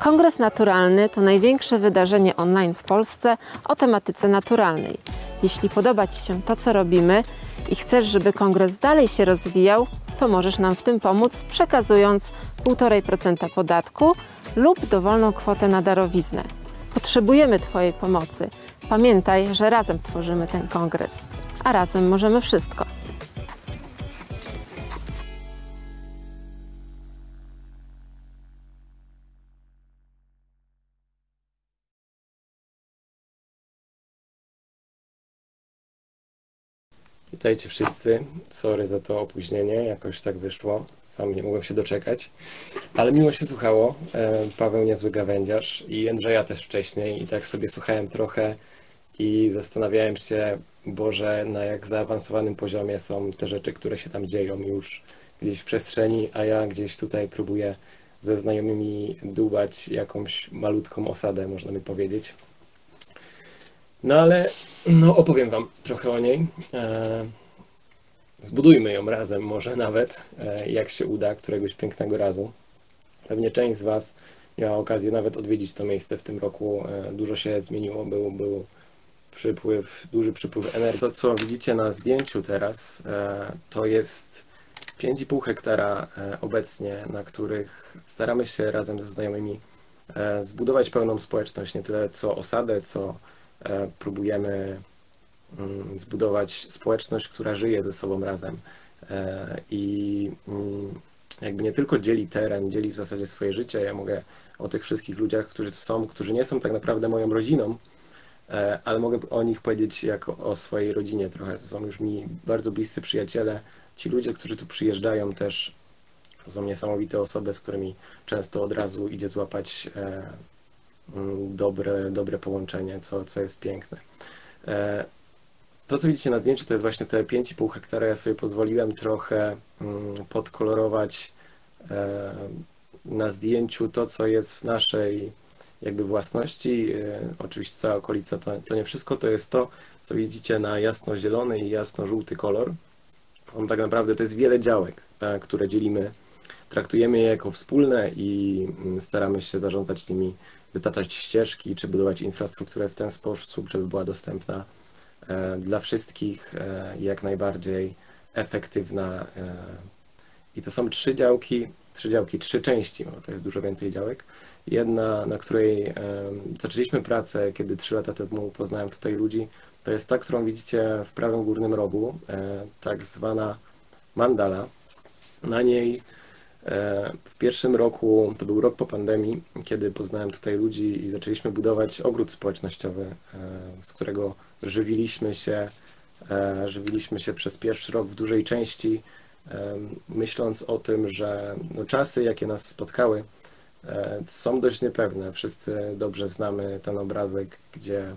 Kongres Naturalny to największe wydarzenie online w Polsce o tematyce naturalnej. Jeśli podoba Ci się to, co robimy i chcesz, żeby kongres dalej się rozwijał, to możesz nam w tym pomóc, przekazując 1,5% podatku lub dowolną kwotę na darowiznę. Potrzebujemy Twojej pomocy. Pamiętaj, że razem tworzymy ten kongres, a razem możemy wszystko. Witajcie wszyscy. Sorry za to opóźnienie, jakoś tak wyszło. Sam nie mogłem się doczekać, ale miło się słuchało. Paweł niezły gawędziarz i Andrzeja też wcześniej i tak sobie słuchałem trochę i zastanawiałem się, Boże, na jak zaawansowanym poziomie są te rzeczy, które się tam dzieją już gdzieś w przestrzeni, a ja gdzieś tutaj próbuję ze znajomymi dłubać jakąś malutką osadę, można by powiedzieć. No ale opowiem Wam trochę o niej. Zbudujmy ją razem może nawet, jak się uda, któregoś pięknego razu. Pewnie część z Was miała okazję nawet odwiedzić to miejsce w tym roku. Dużo się zmieniło, był duży przypływ energii. To, co widzicie na zdjęciu teraz, to jest 5,5 hektara obecnie, na których staramy się razem ze znajomymi zbudować pełną społeczność, nie tyle co osadę, co próbujemy zbudować społeczność, która żyje ze sobą razem i jakby nie tylko dzieli teren, dzieli w zasadzie swoje życie. Ja mogę o tych wszystkich ludziach, którzy nie są tak naprawdę moją rodziną, ale mogę o nich powiedzieć jako o swojej rodzinie trochę. To są już mi bardzo bliscy przyjaciele. Ci ludzie, którzy tu przyjeżdżają też, to są niesamowite osoby, z którymi często od razu idzie złapać dobre połączenie, co jest piękne. To, co widzicie na zdjęciu, to jest właśnie te 5,5 hektara. Ja sobie pozwoliłem trochę podkolorować na zdjęciu to, co jest w naszej jakby własności. Oczywiście cała okolica to nie wszystko, to jest to, co widzicie na jasno-zielony i jasno-żółty kolor. Tak naprawdę to jest wiele działek, które dzielimy, traktujemy je jako wspólne i staramy się zarządzać nimi, wytaczać ścieżki, czy budować infrastrukturę w ten sposób, żeby była dostępna dla wszystkich, jak najbardziej efektywna. I to są trzy części, bo to jest dużo więcej działek. Jedna, na której zaczęliśmy pracę, kiedy 3 lata temu poznałem tutaj ludzi, to jest ta, którą widzicie w prawym górnym rogu, tak zwana mandala. Na niej w pierwszym roku, to był rok po pandemii, kiedy poznałem tutaj ludzi i zaczęliśmy budować ogród społecznościowy, z którego żywiliśmy się przez pierwszy rok w dużej części, myśląc o tym, że czasy, jakie nas spotkały, są dość niepewne. Wszyscy dobrze znamy ten obrazek, gdzie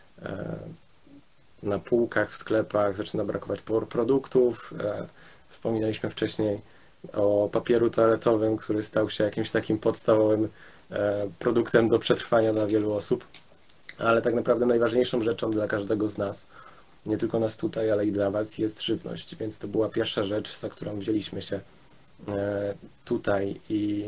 na półkach w sklepach zaczyna brakować produktów. Wspominaliśmy wcześniej o papieru toaletowym, który stał się jakimś takim podstawowym produktem do przetrwania dla wielu osób, ale tak naprawdę najważniejszą rzeczą dla każdego z nas, nie tylko nas tutaj, ale i dla Was, jest żywność, więc to była pierwsza rzecz, za którą wzięliśmy się tutaj i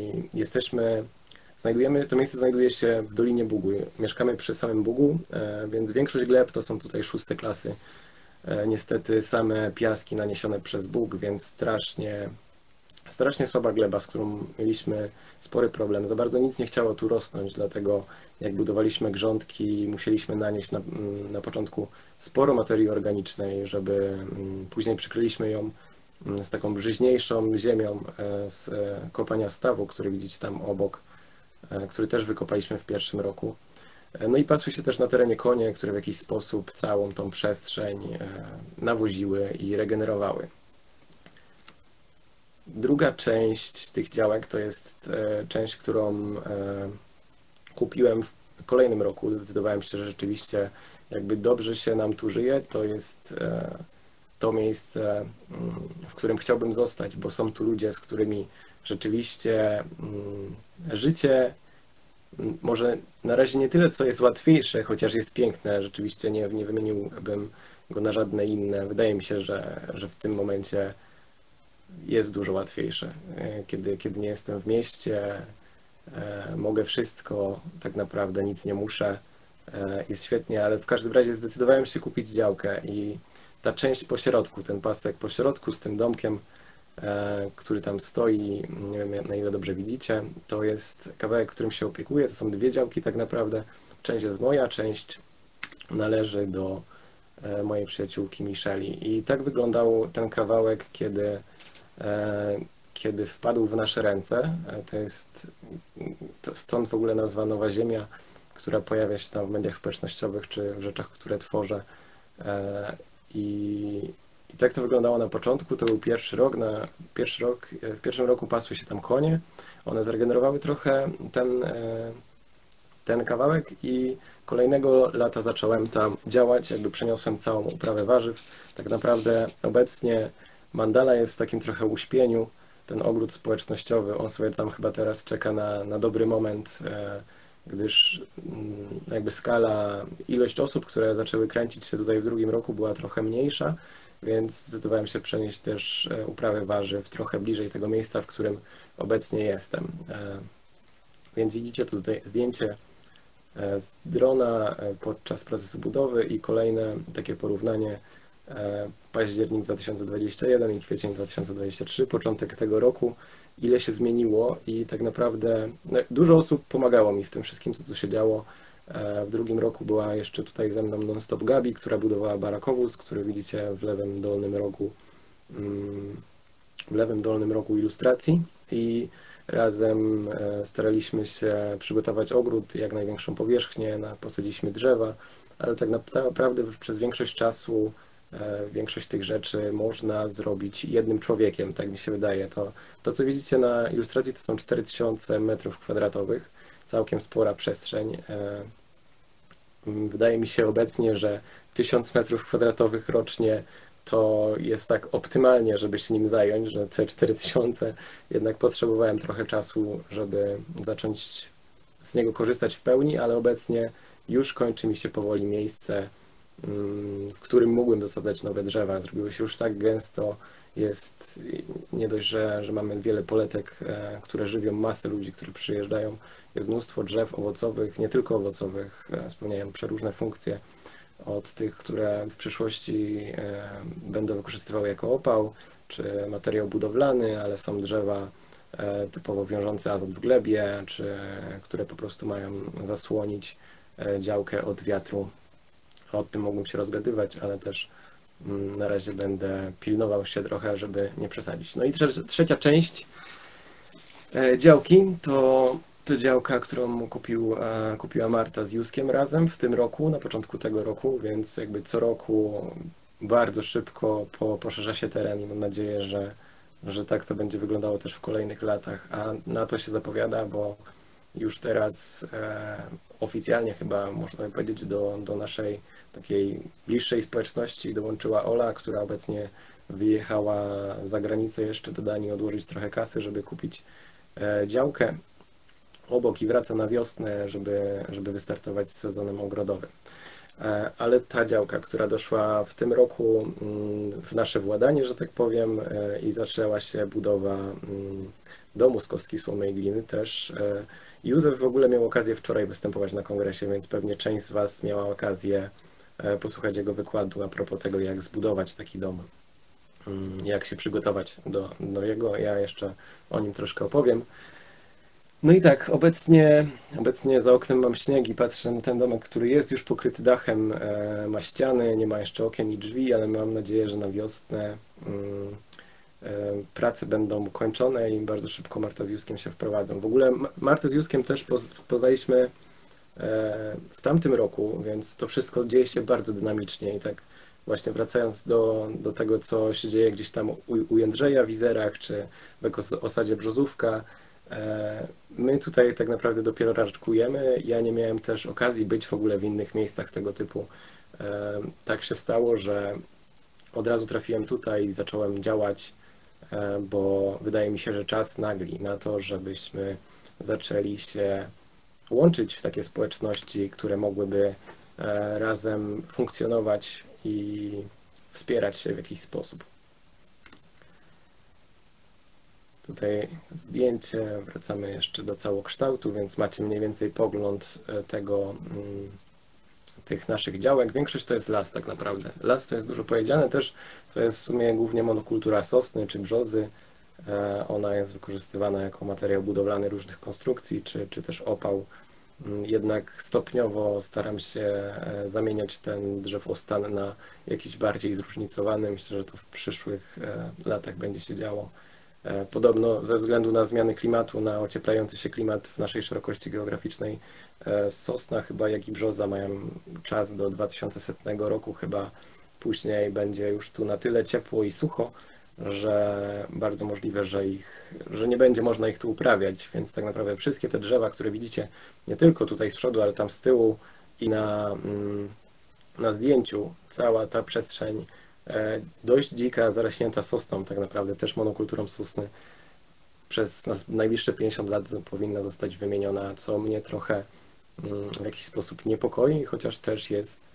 to miejsce znajduje się w Dolinie Bugu. Mieszkamy przy samym Bugu, więc większość gleb to są tutaj 6. klasy. Niestety same piaski naniesione przez Bóg, więc strasznie słaba gleba, z którą mieliśmy spory problem. Za bardzo nic nie chciało tu rosnąć, dlatego jak budowaliśmy grządki, musieliśmy nanieść na początku sporo materii organicznej, żeby później przykryliśmy ją z taką brzyźniejszą ziemią z kopania stawu, który widzicie tam obok, który też wykopaliśmy w pierwszym roku. No i pasły się też na terenie konie, które w jakiś sposób całą tą przestrzeń nawoziły i regenerowały. Druga część tych działek to jest część, którą kupiłem w kolejnym roku. Zdecydowałem się, że rzeczywiście jakby dobrze się nam tu żyje. To jest to miejsce, w którym chciałbym zostać, bo są tu ludzie, z którymi rzeczywiście życie może na razie nie tyle, co jest łatwiejsze, chociaż jest piękne. Rzeczywiście nie wymieniłbym go na żadne inne. Wydaje mi się, że w tym momencie jest dużo łatwiejsze. Kiedy nie jestem w mieście, mogę wszystko, tak naprawdę nic nie muszę, jest świetnie, ale w każdym razie zdecydowałem się kupić działkę i ta część pośrodku, ten pasek pośrodku z tym domkiem, który tam stoi, nie wiem na ile dobrze widzicie, to jest kawałek, którym się opiekuję, to są dwie działki tak naprawdę, część jest moja, część należy do mojej przyjaciółki Micheli i tak wyglądał ten kawałek, kiedy wpadł w nasze ręce. Stąd w ogóle nazwa Nowa Ziemia, która pojawia się tam w mediach społecznościowych czy w rzeczach, które tworzę. I tak to wyglądało na początku. To był pierwszy rok. W pierwszym roku pasły się tam konie. One zregenerowały trochę ten kawałek i kolejnego lata zacząłem tam działać, jakby przeniosłem całą uprawę warzyw. Tak naprawdę obecnie Mandala jest w takim trochę uśpieniu. Ten ogród społecznościowy, on sobie tam chyba teraz czeka na dobry moment, gdyż jakby ilość osób, które zaczęły kręcić się tutaj w drugim roku była trochę mniejsza, więc zdecydowałem się przenieść też uprawę warzyw trochę bliżej tego miejsca, w którym obecnie jestem. Więc widzicie tu zdjęcie z drona podczas procesu budowy i kolejne takie porównanie październik 2021 i kwiecień 2023, początek tego roku, ile się zmieniło i tak naprawdę dużo osób pomagało mi w tym wszystkim, co tu się działo. W drugim roku była jeszcze tutaj ze mną non-stop Gabi, która budowała barakowóz, który widzicie w lewym dolnym rogu ilustracji i razem staraliśmy się przygotować ogród, jak największą powierzchnię, posadziliśmy drzewa, ale tak naprawdę przez większość czasu większość tych rzeczy można zrobić jednym człowiekiem, tak mi się wydaje. To co widzicie na ilustracji, to są 4000 m², całkiem spora przestrzeń. Wydaje mi się obecnie, że 1000 m² rocznie to jest tak optymalnie, żeby się nim zająć, że te 4000 jednak potrzebowałem trochę czasu, żeby zacząć z niego korzystać w pełni, ale obecnie już kończy mi się powoli miejsce, w którym mógłbym dosadzać nowe drzewa. Zrobiło się już tak gęsto, jest nie dość, że mamy wiele poletek, które żywią masę ludzi, którzy przyjeżdżają, jest mnóstwo drzew owocowych, nie tylko owocowych, spełniają przeróżne funkcje, od tych, które w przyszłości będą wykorzystywały jako opał, czy materiał budowlany, ale są drzewa typowo wiążące azot w glebie, czy które po prostu mają zasłonić działkę od wiatru. O tym mógłbym się rozgadywać, ale też na razie będę pilnował się trochę, żeby nie przesadzić. No i trzecia część działki to działka, którą kupiła Marta z Józkiem razem w tym roku, na początku tego roku, więc jakby co roku bardzo szybko poszerza się teren i mam nadzieję, że tak to będzie wyglądało też w kolejnych latach, a na to się zapowiada, bo już teraz oficjalnie chyba można powiedzieć do naszej takiej bliższej społeczności dołączyła Ola, która obecnie wyjechała za granicę jeszcze do Danii odłożyć trochę kasy, żeby kupić działkę obok i wraca na wiosnę, żeby wystartować z sezonem ogrodowym. Ale ta działka, która doszła w tym roku w nasze władanie, że tak powiem, i zaczęła się budowa domu z kostki, słomy i gliny też. Józef w ogóle miał okazję wczoraj występować na kongresie, więc pewnie część z Was miała okazję posłuchać jego wykładu a propos tego, jak zbudować taki dom, jak się przygotować do jego. Ja jeszcze o nim troszkę opowiem. No i tak, obecnie za oknem mam śnieg i patrzę na ten domek, który jest już pokryty dachem, ma ściany, nie ma jeszcze okien i drzwi, ale mam nadzieję, że na wiosnę prace będą kończone i bardzo szybko Marta z Józkiem się wprowadzą. W ogóle Martę z Józkiem też poznaliśmy w tamtym roku, więc to wszystko dzieje się bardzo dynamicznie i tak właśnie wracając do tego, co się dzieje gdzieś tam u Jędrzeja w Izerach, czy w osadzie Brzozówka, my tutaj tak naprawdę dopiero raczkujemy. Ja nie miałem też okazji być w ogóle w innych miejscach tego typu. Tak się stało, że od razu trafiłem tutaj i zacząłem działać, bo wydaje mi się, że czas nagli na to, żebyśmy zaczęli się łączyć w takie społeczności, które mogłyby razem funkcjonować i wspierać się w jakiś sposób. Tutaj zdjęcie, wracamy jeszcze do całokształtu, więc macie mniej więcej pogląd tych naszych działek. Większość to jest las tak naprawdę. Las to jest dużo powiedziane też, to jest w sumie głównie monokultura sosny czy brzozy. Ona jest wykorzystywana jako materiał budowlany różnych konstrukcji, czy też opał. Jednak stopniowo staram się zamieniać ten drzewostan na jakiś bardziej zróżnicowany. Myślę, że to w przyszłych latach będzie się działo. Podobno ze względu na zmiany klimatu, na ocieplający się klimat w naszej szerokości geograficznej, sosna chyba jak i brzoza mają czas do 2100 roku, chyba później będzie już tu na tyle ciepło i sucho, że bardzo możliwe, że nie będzie można ich tu uprawiać, więc tak naprawdę wszystkie te drzewa, które widzicie nie tylko tutaj z przodu, ale tam z tyłu i na zdjęciu, cała ta przestrzeń dość dzika, zarośnięta sosną, tak naprawdę też monokulturą sosny, przez najbliższe 50 lat powinna zostać wymieniona, co mnie trochę w jakiś sposób niepokoi, chociaż też jest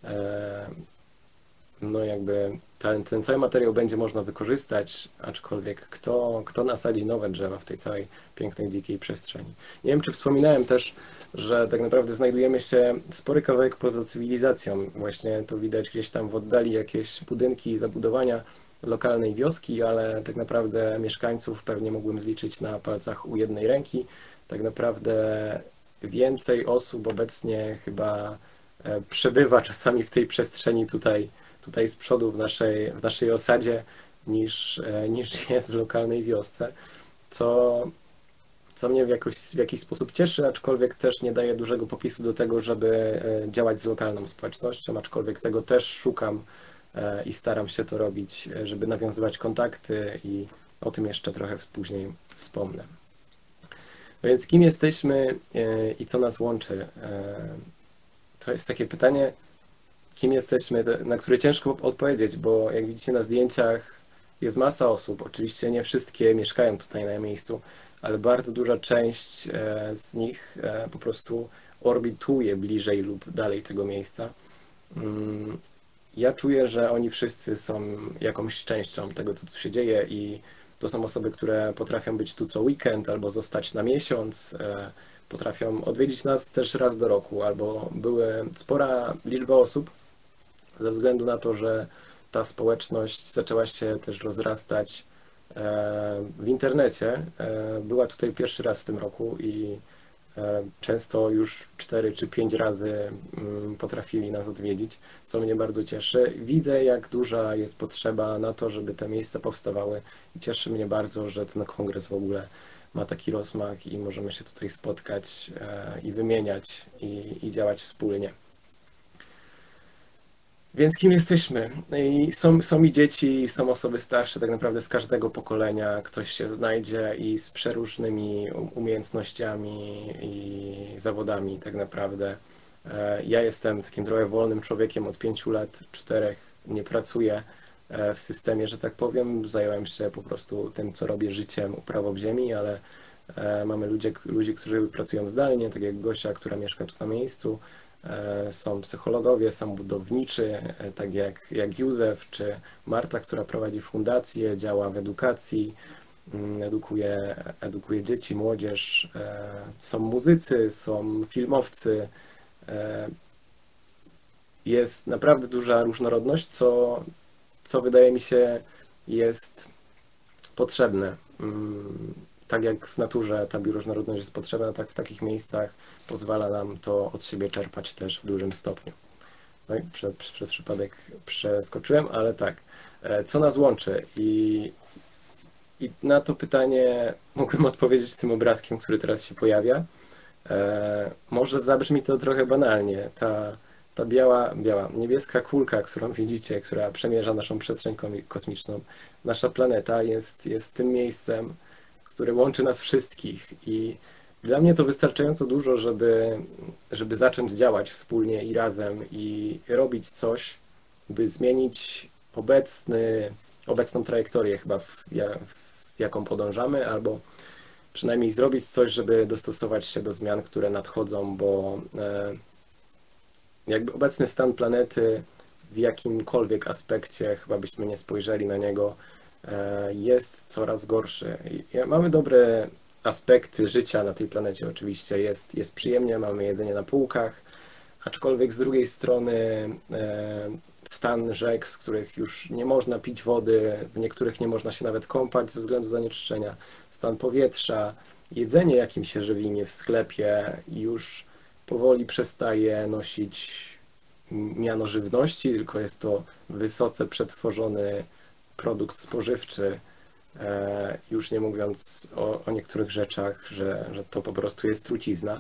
no jakby ten cały materiał będzie można wykorzystać, aczkolwiek kto nasadzi nowe drzewa w tej całej pięknej, dzikiej przestrzeni. Nie wiem, czy wspominałem też, że tak naprawdę znajdujemy się spory kawałek poza cywilizacją. Właśnie to widać gdzieś tam w oddali jakieś budynki i zabudowania lokalnej wioski, ale tak naprawdę mieszkańców pewnie mógłbym zliczyć na palcach u jednej ręki. Tak naprawdę więcej osób obecnie chyba przebywa czasami w tej przestrzeni tutaj z przodu w naszej osadzie niż jest w lokalnej wiosce, co mnie w jakiś sposób cieszy, aczkolwiek też nie daje dużego popisu do tego, żeby działać z lokalną społecznością, aczkolwiek tego też szukam i staram się to robić, żeby nawiązywać kontakty i o tym jeszcze trochę później wspomnę. Więc kim jesteśmy i co nas łączy? To jest takie pytanie, kim jesteśmy, na które ciężko odpowiedzieć, bo jak widzicie na zdjęciach jest masa osób. Oczywiście nie wszystkie mieszkają tutaj na miejscu, ale bardzo duża część z nich po prostu orbituje bliżej lub dalej tego miejsca. Ja czuję, że oni wszyscy są jakąś częścią tego, co tu się dzieje i to są osoby, które potrafią być tu co weekend albo zostać na miesiąc, potrafią odwiedzić nas też raz do roku, albo były spora liczba osób, ze względu na to, że ta społeczność zaczęła się też rozrastać w internecie. Była tutaj pierwszy raz w tym roku i często już 4 czy 5 razy potrafili nas odwiedzić, co mnie bardzo cieszy. Widzę, jak duża jest potrzeba na to, żeby te miejsca powstawały i cieszy mnie bardzo, że ten kongres w ogóle ma taki rozmach i możemy się tutaj spotkać i wymieniać i działać wspólnie. Więc kim jesteśmy? I są i dzieci, są osoby starsze, tak naprawdę z każdego pokolenia ktoś się znajdzie i z przeróżnymi umiejętnościami i zawodami tak naprawdę. Ja jestem takim trochę wolnym człowiekiem od 5 lat, 4 nie pracuję w systemie, że tak powiem. Zająłem się po prostu tym, co robię życiem, uprawą ziemi, ale mamy ludzi, którzy pracują zdalnie, tak jak Gosia, która mieszka tu na miejscu. Są psychologowie, są budowniczy, tak jak Józef czy Marta, która prowadzi fundację, działa w edukacji, edukuje dzieci, młodzież. Są muzycy, są filmowcy. Jest naprawdę duża różnorodność, co wydaje mi się jest potrzebne. Tak jak w naturze ta bioróżnorodność jest potrzebna, tak w takich miejscach pozwala nam to od siebie czerpać też w dużym stopniu. No i przez przypadek przeskoczyłem, ale tak. Co nas łączy? I na to pytanie mógłbym odpowiedzieć tym obrazkiem, który teraz się pojawia. Może zabrzmi to trochę banalnie. Ta niebieska kulka, którą widzicie, która przemierza naszą przestrzeń kosmiczną, nasza planeta jest tym miejscem, które łączy nas wszystkich i dla mnie to wystarczająco dużo, żeby zacząć działać wspólnie i razem i robić coś, by zmienić obecną trajektorię chyba, jaką podążamy, albo przynajmniej zrobić coś, żeby dostosować się do zmian, które nadchodzą, bo jakby obecny stan planety w jakimkolwiek aspekcie, chyba byśmy nie spojrzeli na niego, jest coraz gorszy. Mamy dobre aspekty życia na tej planecie oczywiście, jest przyjemnie, mamy jedzenie na półkach, aczkolwiek z drugiej strony stan rzek, z których już nie można pić wody, w niektórych nie można się nawet kąpać ze względu zanieczyszczenia, stan powietrza, jedzenie, jakim się żywimy w sklepie już powoli przestaje nosić miano żywności, tylko jest to wysoce przetworzony produkt spożywczy, już nie mówiąc o niektórych rzeczach, że to po prostu jest trucizna.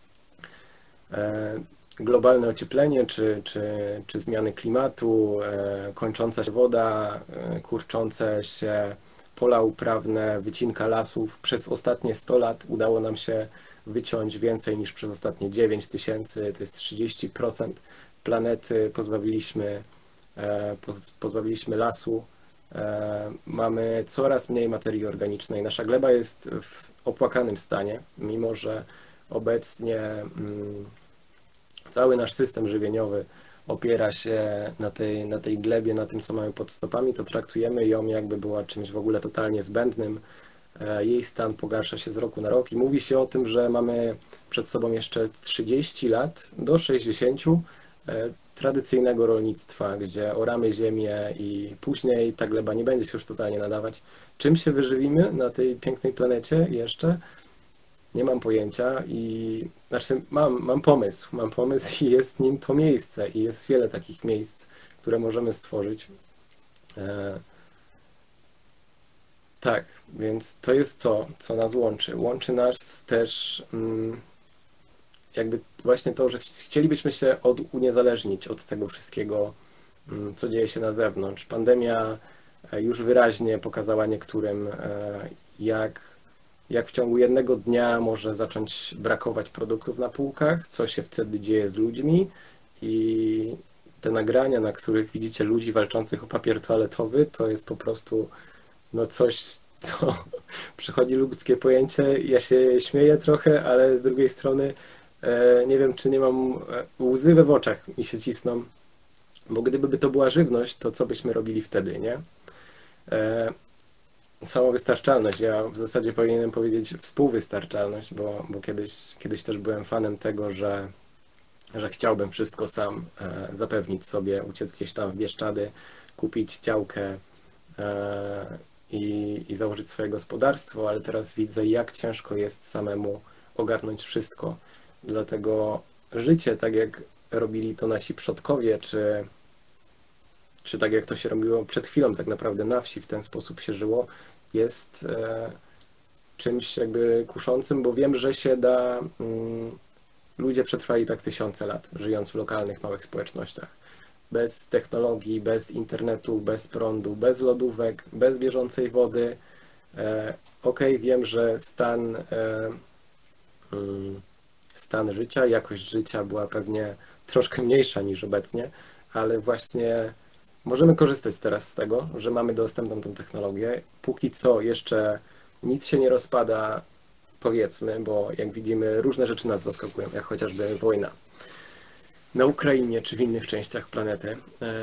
Globalne ocieplenie czy zmiany klimatu, kończąca się woda, kurczące się pola uprawne, wycinka lasów. Przez ostatnie 100 lat udało nam się wyciąć więcej niż przez ostatnie 9000, to jest 30% planety pozbawiliśmy lasu. Mamy coraz mniej materii organicznej. Nasza gleba jest w opłakanym stanie, mimo że obecnie cały nasz system żywieniowy opiera się na tej glebie, na tym, co mamy pod stopami, to traktujemy ją, jakby była czymś w ogóle totalnie zbędnym. Jej stan pogarsza się z roku na rok i mówi się o tym, że mamy przed sobą jeszcze 30 lat do 60 tradycyjnego rolnictwa, gdzie oramy ziemię i później ta gleba nie będzie się już totalnie nadawać. Czym się wyżywimy na tej pięknej planecie jeszcze? Nie mam pojęcia i znaczy mam pomysł i jest nim to miejsce i jest wiele takich miejsc, które możemy stworzyć. Tak, więc to jest to, co nas łączy. Łączy nas też jakby właśnie to, że chcielibyśmy się uniezależnić od tego wszystkiego, co dzieje się na zewnątrz. Pandemia już wyraźnie pokazała niektórym, jak w ciągu jednego dnia może zacząć brakować produktów na półkach, co się wtedy dzieje z ludźmi i te nagrania, na których widzicie ludzi walczących o papier toaletowy, to jest po prostu coś, co przechodzi ludzkie pojęcie. Ja się śmieję trochę, ale z drugiej strony nie wiem, czy nie mam łzy we oczach mi się cisną, bo gdyby to była żywność, to co byśmy robili wtedy, nie? Samowystarczalność. Ja w zasadzie powinienem powiedzieć współwystarczalność, bo kiedyś też byłem fanem tego, że chciałbym wszystko sam zapewnić sobie, uciec gdzieś tam w Bieszczady, kupić działkę i założyć swoje gospodarstwo, ale teraz widzę, jak ciężko jest samemu ogarnąć wszystko. Dlatego życie, tak jak robili to nasi przodkowie, czy tak jak to się robiło przed chwilą tak naprawdę na wsi, w ten sposób się żyło, jest czymś jakby kuszącym, bo wiem, że się da. Ludzie przetrwali tak tysiące lat, żyjąc w lokalnych, małych społecznościach. Bez technologii, bez internetu, bez prądu, bez lodówek, bez bieżącej wody. Okej, wiem, że stan życia, jakość życia była pewnie troszkę mniejsza niż obecnie, ale właśnie możemy korzystać teraz z tego, że mamy dostęp do tą technologię. Póki co jeszcze nic się nie rozpada, powiedzmy, bo jak widzimy, różne rzeczy nas zaskakują, jak chociażby wojna na Ukrainie czy w innych częściach planety.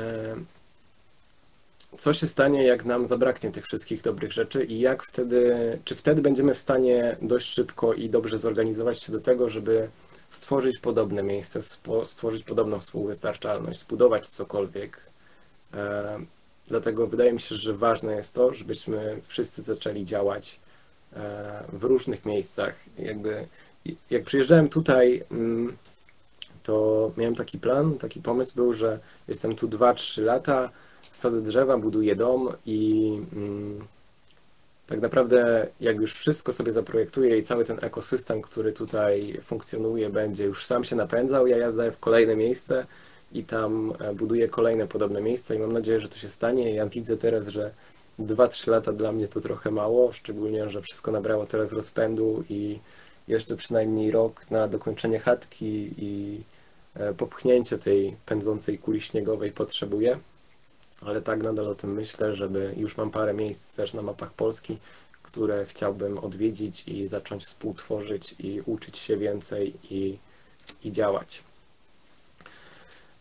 Co się stanie, jak nam zabraknie tych wszystkich dobrych rzeczy i czy wtedy będziemy w stanie dość szybko i dobrze zorganizować się do tego, żeby stworzyć podobne miejsce, stworzyć podobną współwystarczalność, zbudować cokolwiek. Dlatego wydaje mi się, że ważne jest to, żebyśmy wszyscy zaczęli działać w różnych miejscach. Jak przyjeżdżałem tutaj, to miałem taki plan, taki pomysł był, że jestem tu 2-3 lata, sadzę drzewa, buduję dom i tak naprawdę jak już wszystko sobie zaprojektuję i cały ten ekosystem, który tutaj funkcjonuje, będzie już sam się napędzał, ja jadę w kolejne miejsce i tam buduję kolejne podobne miejsca i mam nadzieję, że to się stanie. Ja widzę teraz, że 2-3 lata dla mnie to trochę mało, szczególnie, że wszystko nabrało teraz rozpędu i jeszcze przynajmniej rok na dokończenie chatki i popchnięcie tej pędzącej kuli śniegowej potrzebuję. Ale tak nadal o tym myślę, żeby już mam parę miejsc też na mapach Polski, które chciałbym odwiedzić i zacząć współtworzyć i uczyć się więcej i działać.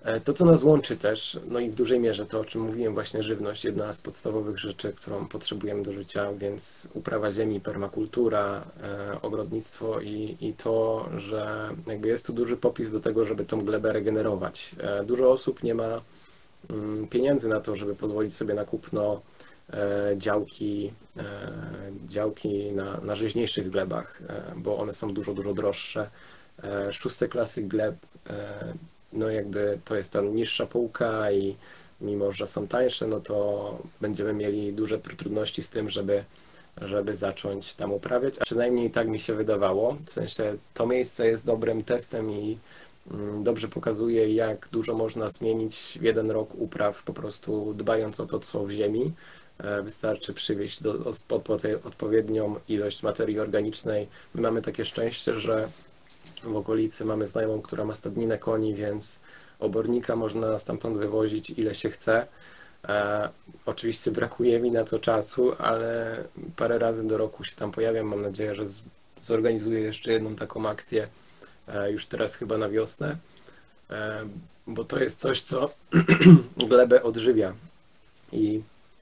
To, co nas łączy też, no i w dużej mierze to, o czym mówiłem, właśnie żywność, jedna z podstawowych rzeczy, którą potrzebujemy do życia, więc uprawa ziemi, permakultura, ogrodnictwo i to, że jakby jest tu duży popis do tego, żeby tą glebę regenerować. Dużo osób nie ma pieniędzy na to, żeby pozwolić sobie na kupno działki, działki na żyźniejszych glebach, bo one są dużo, dużo droższe. Szóste klasy gleb, no jakby to jest ta niższa półka i mimo, że są tańsze, no to będziemy mieli duże trudności z tym, żeby zacząć tam uprawiać, a przynajmniej tak mi się wydawało. W sensie to miejsce jest dobrym testem i dobrze pokazuje, jak dużo można zmienić w jeden rok upraw, po prostu dbając o to, co w ziemi. Wystarczy przywieźć odpowiednią ilość materii organicznej. My mamy takie szczęście, że w okolicy mamy znajomą, która ma stadninę koni, więc obornika można stamtąd wywozić ile się chce. Oczywiście brakuje mi na to czasu, ale parę razy do roku się tam pojawiam. Mam nadzieję, że zorganizuję jeszcze jedną taką akcję już teraz chyba na wiosnę, bo to jest coś, co glebę odżywia i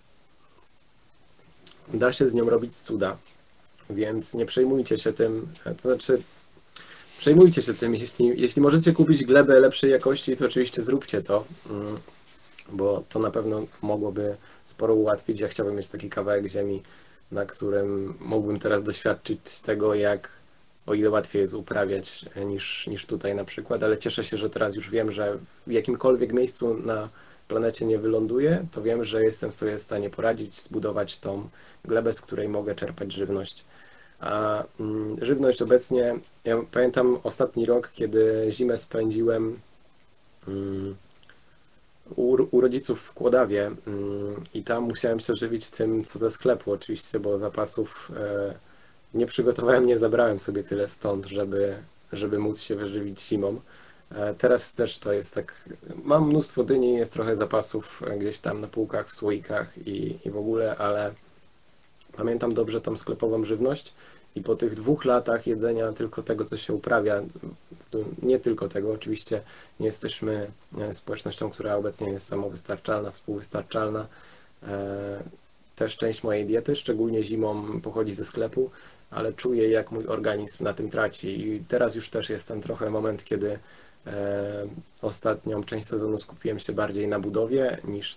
da się z nią robić cuda, więc nie przejmujcie się tym, to znaczy przejmujcie się tym, jeśli możecie kupić glebę lepszej jakości, to oczywiście zróbcie to, bo to na pewno mogłoby sporo ułatwić. Ja chciałbym mieć taki kawałek ziemi, na którym mógłbym teraz doświadczyć tego, o ile łatwiej jest uprawiać niż tutaj na przykład, ale cieszę się, że teraz już wiem, że w jakimkolwiek miejscu na planecie nie wyląduję, to wiem, że jestem sobie w stanie poradzić, zbudować tą glebę, z której mogę czerpać żywność. A żywność obecnie, ja pamiętam ostatni rok, kiedy zimę spędziłem u rodziców w Kłodawie i tam musiałem się żywić tym, co ze sklepu oczywiście, bo zapasów nie przygotowałem, nie zabrałem sobie tyle stąd, żeby móc się wyżywić zimą. Teraz też to jest tak, mam mnóstwo dyni, jest trochę zapasów gdzieś tam na półkach, w słoikach i w ogóle, ale pamiętam dobrze tą sklepową żywność i po tych 2 latach jedzenia tylko tego, co się uprawia, nie tylko tego, oczywiście nie jesteśmy społecznością, która obecnie jest samowystarczalna, współwystarczalna. Też część mojej diety, szczególnie zimą, pochodzi ze sklepu, ale czuję, jak mój organizm na tym traci i teraz już też jest ten trochę moment, kiedy ostatnią część sezonu skupiłem się bardziej na budowie niż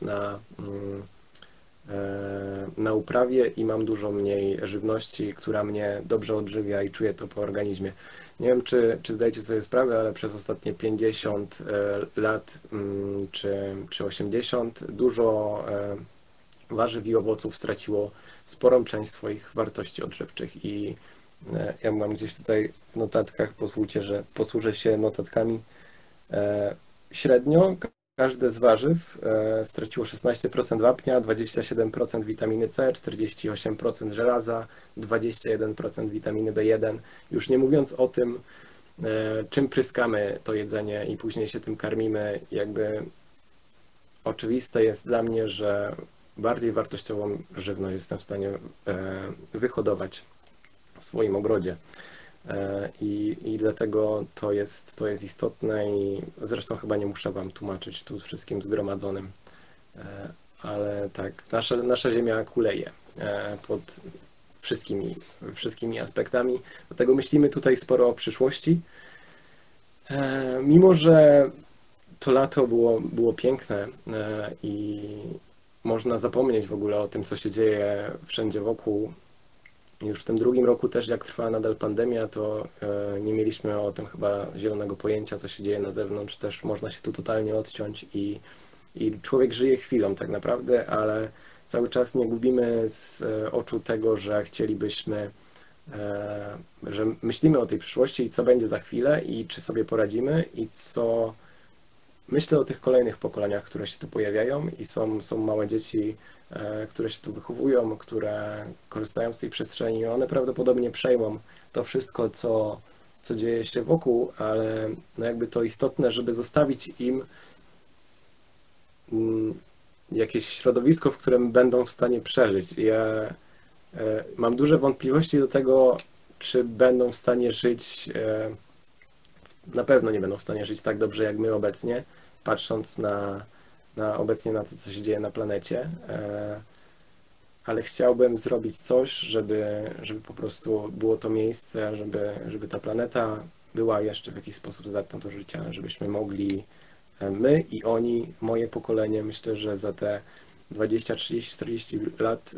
na uprawie i mam dużo mniej żywności, która mnie dobrze odżywia i czuję to po organizmie. Nie wiem, czy zdajecie sobie sprawę, ale przez ostatnie 50 lat czy 80 dużo warzyw i owoców straciło sporą część swoich wartości odżywczych i ja mam gdzieś tutaj w notatkach, pozwólcie, że posłużę się notatkami. Średnio każde z warzyw straciło 16% wapnia, 27% witaminy C, 48% żelaza, 21% witaminy B1. Już nie mówiąc o tym, czym pryskamy to jedzenie i później się tym karmimy, jakby oczywiste jest dla mnie, że bardziej wartościową żywność jestem w stanie wyhodować w swoim ogrodzie. I dlatego to jest istotne i zresztą chyba nie muszę Wam tłumaczyć tu wszystkim zgromadzonym, ale tak, nasza ziemia kuleje pod wszystkimi aspektami, dlatego myślimy tutaj sporo o przyszłości. Mimo że to lato było piękne i można zapomnieć w ogóle o tym, co się dzieje wszędzie wokół. Już w tym drugim roku też, jak trwa nadal pandemia, to nie mieliśmy o tym chyba zielonego pojęcia, co się dzieje na zewnątrz. Też można się tu totalnie odciąć i człowiek żyje chwilą tak naprawdę, ale cały czas nie gubimy z oczu tego, że chcielibyśmy, że myślimy o tej przyszłości i co będzie za chwilę i czy sobie poradzimy i co... Myślę o tych kolejnych pokoleniach, które się tu pojawiają i są małe dzieci, które się tu wychowują, które korzystają z tej przestrzeni i one prawdopodobnie przejmą to wszystko, co dzieje się wokół, ale no jakby to istotne, żeby zostawić im jakieś środowisko, w którym będą w stanie przeżyć. Ja mam duże wątpliwości do tego, czy będą w stanie żyć, na pewno nie będą w stanie żyć tak dobrze jak my obecnie patrząc obecnie na to, co się dzieje na planecie, ale chciałbym zrobić coś, żeby po prostu było to miejsce, żeby ta planeta była jeszcze w jakiś sposób zdatna do życia, żebyśmy mogli, my i oni, moje pokolenie, myślę, że za te 20, 30, 40 lat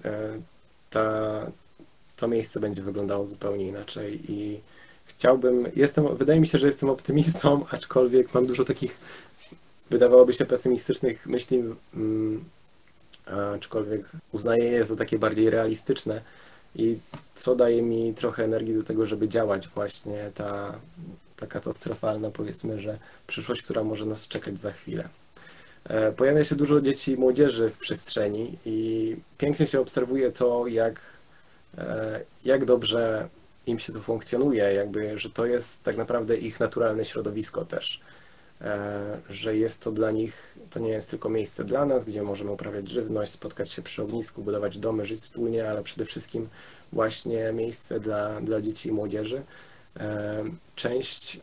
to miejsce będzie wyglądało zupełnie inaczej i wydaje mi się, że jestem optymistą, aczkolwiek mam dużo takich, wydawałoby się, pesymistycznych myśli, aczkolwiek uznaję je za takie bardziej realistyczne i co daje mi trochę energii do tego, żeby działać właśnie ta katastrofalna, powiedzmy, że przyszłość, która może nas czekać za chwilę. Pojawia się dużo dzieci i młodzieży w przestrzeni i pięknie się obserwuje to, jak dobrze im się tu funkcjonuje, jakby, że to jest tak naprawdę ich naturalne środowisko też, że jest to dla nich, to nie jest tylko miejsce dla nas, gdzie możemy uprawiać żywność, spotkać się przy ognisku, budować domy, żyć wspólnie, ale przede wszystkim właśnie miejsce dla dzieci i młodzieży. Część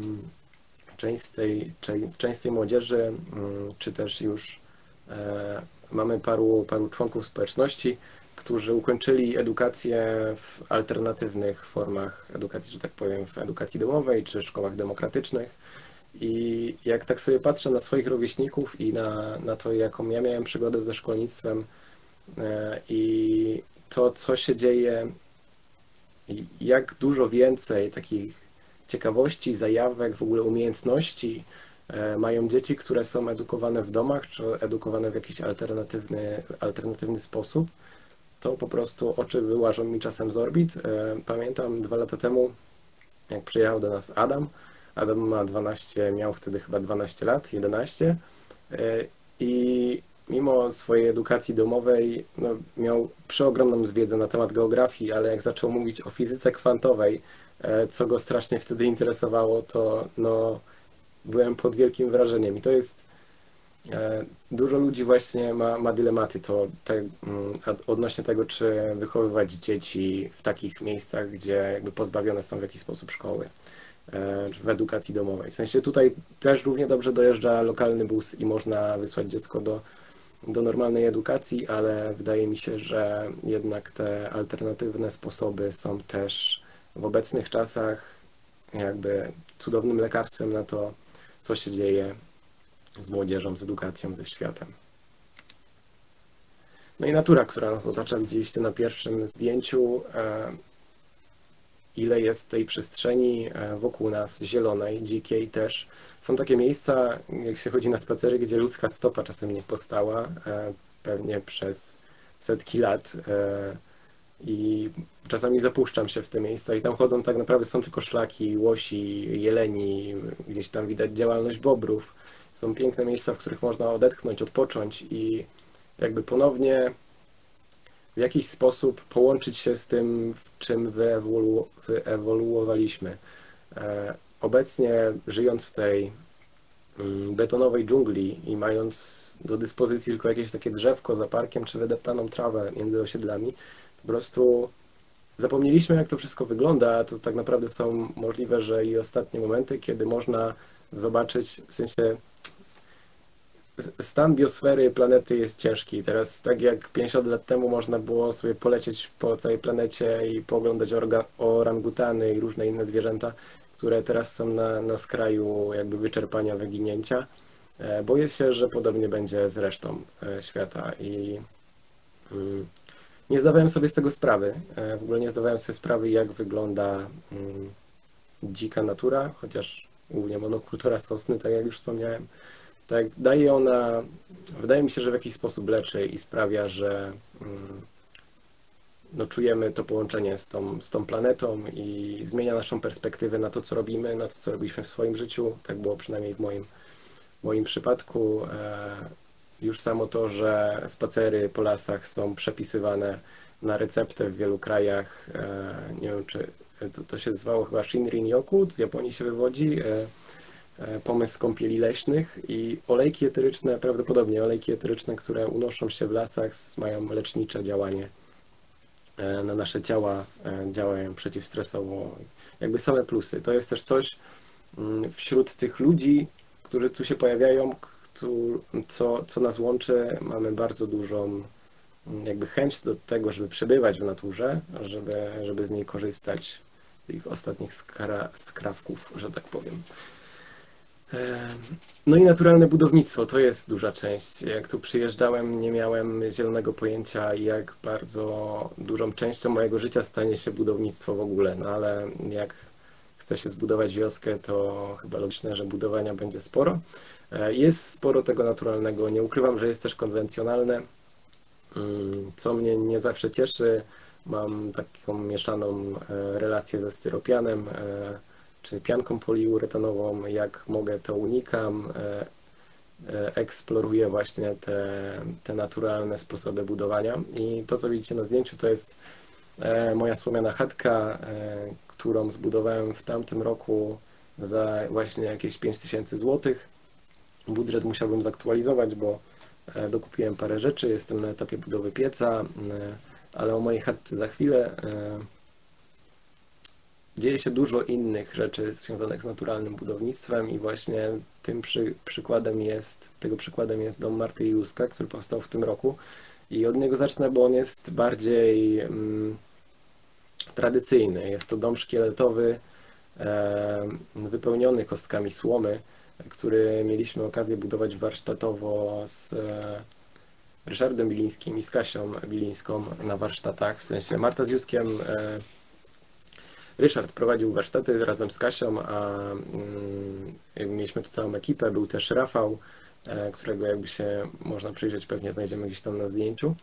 z tej młodzieży, czy też już mamy paru członków społeczności, którzy ukończyli edukację w alternatywnych formach edukacji, że tak powiem, w edukacji domowej czy szkołach demokratycznych. I jak tak sobie patrzę na swoich rówieśników i na to, jaką ja miałem przygodę ze szkolnictwem i to, co się dzieje, i jak dużo więcej takich ciekawości, zajawek, w ogóle umiejętności mają dzieci, które są edukowane w domach, czy edukowane w jakiś alternatywny sposób, to po prostu oczy wyłażą mi czasem z orbit. Pamiętam 2 lata temu, jak przyjechał do nas Adam. Adam miał wtedy chyba 12 lat, 11 i mimo swojej edukacji domowej miał przeogromną wiedzę na temat geografii, ale jak zaczął mówić o fizyce kwantowej, co go strasznie wtedy interesowało, to byłem pod wielkim wrażeniem. I to jest dużo ludzi właśnie ma dylematy odnośnie tego, czy wychowywać dzieci w takich miejscach, gdzie jakby pozbawione są w jakiś sposób szkoły, w edukacji domowej. W sensie tutaj też równie dobrze dojeżdża lokalny bus i można wysłać dziecko do normalnej edukacji, ale wydaje mi się, że jednak te alternatywne sposoby są też w obecnych czasach jakby cudownym lekarstwem na to, co się dzieje z młodzieżą, z edukacją, ze światem. No i natura, która nas otacza, widzieliście na pierwszym zdjęciu, ile jest tej przestrzeni wokół nas, zielonej, dzikiej też. Są takie miejsca, jak się chodzi na spacery, gdzie ludzka stopa czasem nie postała, pewnie przez setki lat. I czasami zapuszczam się w te miejsca i tam chodzą tak naprawdę, są tylko szlaki, łosi, jeleni, gdzieś tam widać działalność bobrów. Są piękne miejsca, w których można odetchnąć, odpocząć i jakby ponownie w jakiś sposób połączyć się z tym, w czym wyewoluowaliśmy. Obecnie żyjąc w tej betonowej dżungli i mając do dyspozycji tylko jakieś takie drzewko za parkiem, czy wydeptaną trawę między osiedlami, po prostu zapomnieliśmy, jak to wszystko wygląda, a to tak naprawdę są możliwe, że i ostatnie momenty, kiedy można zobaczyć, w sensie stan biosfery planety jest ciężki. Teraz, tak jak 50 lat temu można było sobie polecieć po całej planecie i pooglądać orangutany i różne inne zwierzęta, które teraz są na skraju jakby wyczerpania, wyginięcia. Boję się, że podobnie będzie z resztą świata i nie zdawałem sobie z tego sprawy. W ogóle nie zdawałem sobie sprawy, jak wygląda dzika natura, chociaż głównie monokultura sosny, tak jak już wspomniałem. Tak, wydaje mi się, że w jakiś sposób leczy i sprawia, że czujemy to połączenie z tą planetą i zmienia naszą perspektywę na to, co robimy, na to, co robiliśmy w swoim życiu. Tak było przynajmniej w moim przypadku. Już samo to, że spacery po lasach są przepisywane na receptę w wielu krajach. Nie wiem, czy to się zwało chyba Shinrin-yoku, z Japonii się wywodzi. Pomysł kąpieli leśnych i olejki eteryczne, prawdopodobnie olejki eteryczne, które unoszą się w lasach, mają lecznicze działanie na nasze ciała, działają przeciwstresowo, jakby same plusy. To jest też coś wśród tych ludzi, którzy tu się pojawiają, co nas łączy, mamy bardzo dużą jakby chęć do tego, żeby przebywać w naturze, żeby z niej korzystać, z ich ostatnich skrawków, że tak powiem. No i naturalne budownictwo to jest duża część. Jak tu przyjeżdżałem, nie miałem zielonego pojęcia, jak bardzo dużą częścią mojego życia stanie się budownictwo w ogóle. No ale jak chce się zbudować wioskę, to chyba logiczne, że budowania będzie sporo. Jest sporo tego naturalnego. Nie ukrywam, że jest też konwencjonalne, co mnie nie zawsze cieszy. Mam taką mieszaną relację ze styropianem, czy pianką poliuretanową. Jak mogę, to unikam. Eksploruję właśnie te naturalne sposoby budowania. I to, co widzicie na zdjęciu, to jest moja słomiana chatka, którą zbudowałem w tamtym roku za właśnie jakieś 5000 zł. Budżet musiałbym zaktualizować, bo dokupiłem parę rzeczy, jestem na etapie budowy pieca, ale o mojej chatce za chwilę. Dzieje się dużo innych rzeczy związanych z naturalnym budownictwem i właśnie tego przykładem jest dom Marty i Józka, który powstał w tym roku. I od niego zacznę, bo on jest bardziej tradycyjny. Jest to dom szkieletowy, wypełniony kostkami słomy, który mieliśmy okazję budować warsztatowo z Ryszardem Bilińskim i z Kasią Bilińską na warsztatach. W sensie Marta z Józkiem, Ryszard prowadził warsztaty razem z Kasią, a mieliśmy tu całą ekipę. Był też Rafał, którego jakby się można przyjrzeć, pewnie znajdziemy gdzieś tam na zdjęciu.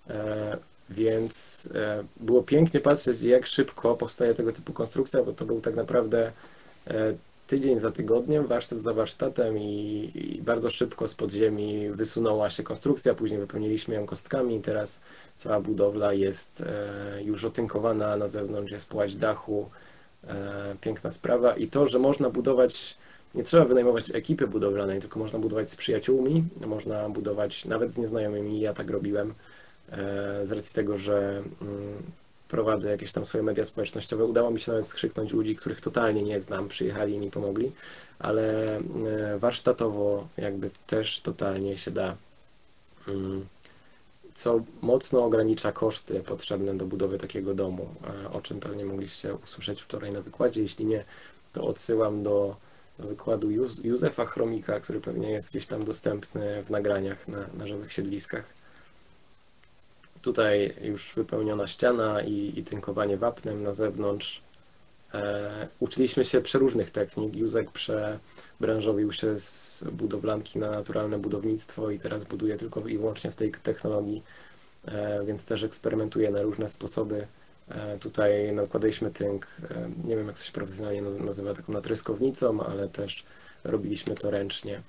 Więc było pięknie patrzeć, jak szybko powstaje tego typu konstrukcja, bo to był tak naprawdę tydzień za tygodniem, warsztat za warsztatem i bardzo szybko z podziemi wysunęła się konstrukcja, później wypełniliśmy ją kostkami i teraz cała budowla jest już otynkowana, na zewnątrz jest połać dachu, piękna sprawa i to, że można budować, nie trzeba wynajmować ekipy budowlanej, tylko można budować z przyjaciółmi, można budować nawet z nieznajomymi, ja tak robiłem, z racji tego, że prowadzę jakieś tam swoje media społecznościowe. Udało mi się nawet skrzyknąć ludzi, których totalnie nie znam, przyjechali i mi pomogli, ale warsztatowo jakby też totalnie się da, co mocno ogranicza koszty potrzebne do budowy takiego domu, o czym pewnie mogliście usłyszeć wczoraj na wykładzie. Jeśli nie, to odsyłam do wykładu Józefa Chromika, który pewnie jest gdzieś tam dostępny w nagraniach na żywych siedliskach. Tutaj już wypełniona ściana i tynkowanie wapnem na zewnątrz. Uczyliśmy się przeróżnych technik. Józek przebranżowił się z budowlanki na naturalne budownictwo i teraz buduje tylko i wyłącznie w tej technologii, więc też eksperymentuje na różne sposoby. Tutaj nakładaliśmy tynk, nie wiem jak to się profesjonalnie nazywa, taką natryskownicą, ale też robiliśmy to ręcznie.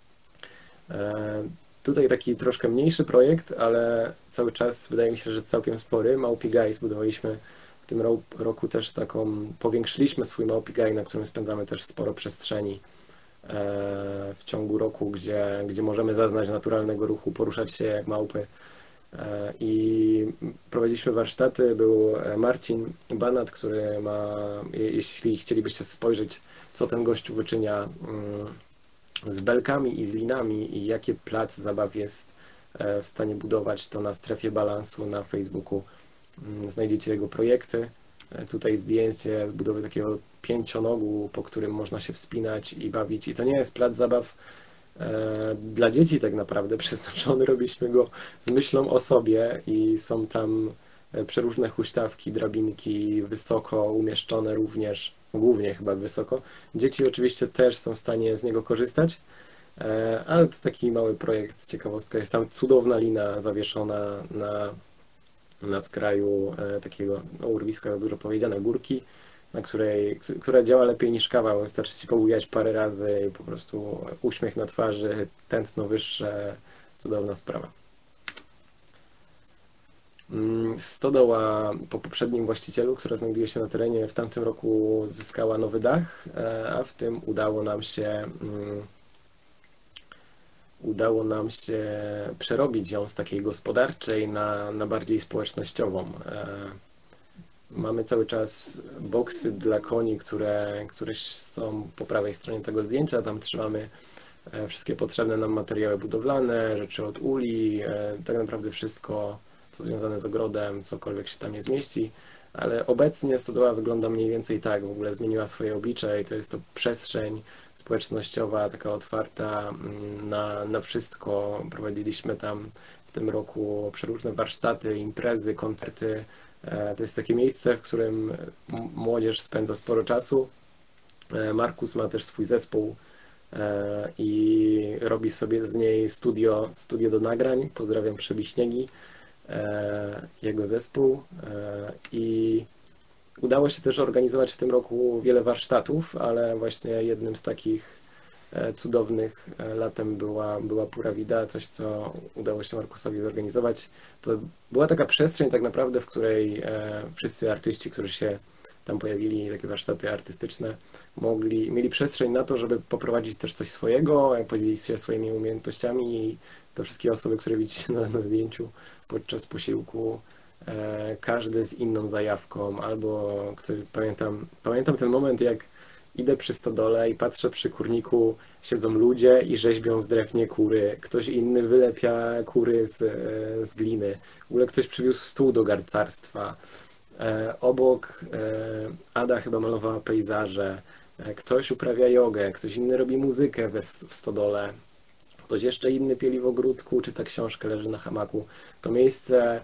Tutaj taki troszkę mniejszy projekt, ale cały czas wydaje mi się, że całkiem spory. Małpigaj zbudowaliśmy w tym roku też powiększyliśmy swój Małpigaj, na którym spędzamy też sporo przestrzeni w ciągu roku, gdzie możemy zaznać naturalnego ruchu, poruszać się jak małpy. I prowadziliśmy warsztaty, był Marcin Banat, który ma, jeśli chcielibyście spojrzeć, co ten gościu wyczynia z belkami i z linami i jakie plac zabaw jest w stanie budować, to na Strefie Balansu na Facebooku znajdziecie jego projekty. Tutaj zdjęcie z budowy takiego pięcionogu, po którym można się wspinać i bawić. I to nie jest plac zabaw dla dzieci tak naprawdę przeznaczony. Robiliśmy go z myślą o sobie i są tam przeróżne huśtawki, drabinki wysoko umieszczone również, głównie chyba wysoko. Dzieci oczywiście też są w stanie z niego korzystać, ale to taki mały projekt, ciekawostka. Jest tam cudowna lina zawieszona na skraju takiego urwiska, dużo powiedziane, górki, która działa lepiej niż kawa. Wystarczy się pobujać parę razy i po prostu uśmiech na twarzy, tętno wyższe, cudowna sprawa. Stodoła po poprzednim właścicielu, która znajduje się na terenie, w tamtym roku zyskała nowy dach, a w tym udało nam się przerobić ją z takiej gospodarczej na bardziej społecznościową. Mamy cały czas boksy dla koni, które są po prawej stronie tego zdjęcia. Tam trzymamy wszystkie potrzebne nam materiały budowlane, rzeczy od uli, tak naprawdę wszystko, co związane z ogrodem, cokolwiek się tam nie zmieści. Ale obecnie stodoła wygląda mniej więcej tak, w ogóle zmieniła swoje oblicze i to jest to przestrzeń społecznościowa, taka otwarta na wszystko. Prowadziliśmy tam w tym roku przeróżne warsztaty, imprezy, koncerty. To jest takie miejsce, w którym młodzież spędza sporo czasu. Markus ma też swój zespół i robi sobie z niej studio do nagrań. Pozdrawiam Przebiśniegi, jego zespół. I udało się też organizować w tym roku wiele warsztatów, ale właśnie jednym z takich cudownych latem była Pura Vida, coś co udało się Markusowi zorganizować. To była taka przestrzeń tak naprawdę, w której wszyscy artyści, którzy się tam pojawili, takie warsztaty artystyczne, mieli przestrzeń na to, żeby poprowadzić też coś swojego, podzielić się swoimi umiejętnościami i te wszystkie osoby, które widzicie na zdjęciu podczas posiłku, każdy z inną zajawką, albo pamiętam ten moment, jak idę przy stodole i patrzę przy kurniku, siedzą ludzie i rzeźbią w drewnie kury. Ktoś inny wylepia kury z gliny. W ogóle ktoś przywiózł stół do garcarstwa. Obok Ada chyba malowała pejzaże. Ktoś uprawia jogę, ktoś inny robi muzykę w stodole. Ktoś jeszcze inny pieli w ogródku, czyta książkę, leży na hamaku. To miejsce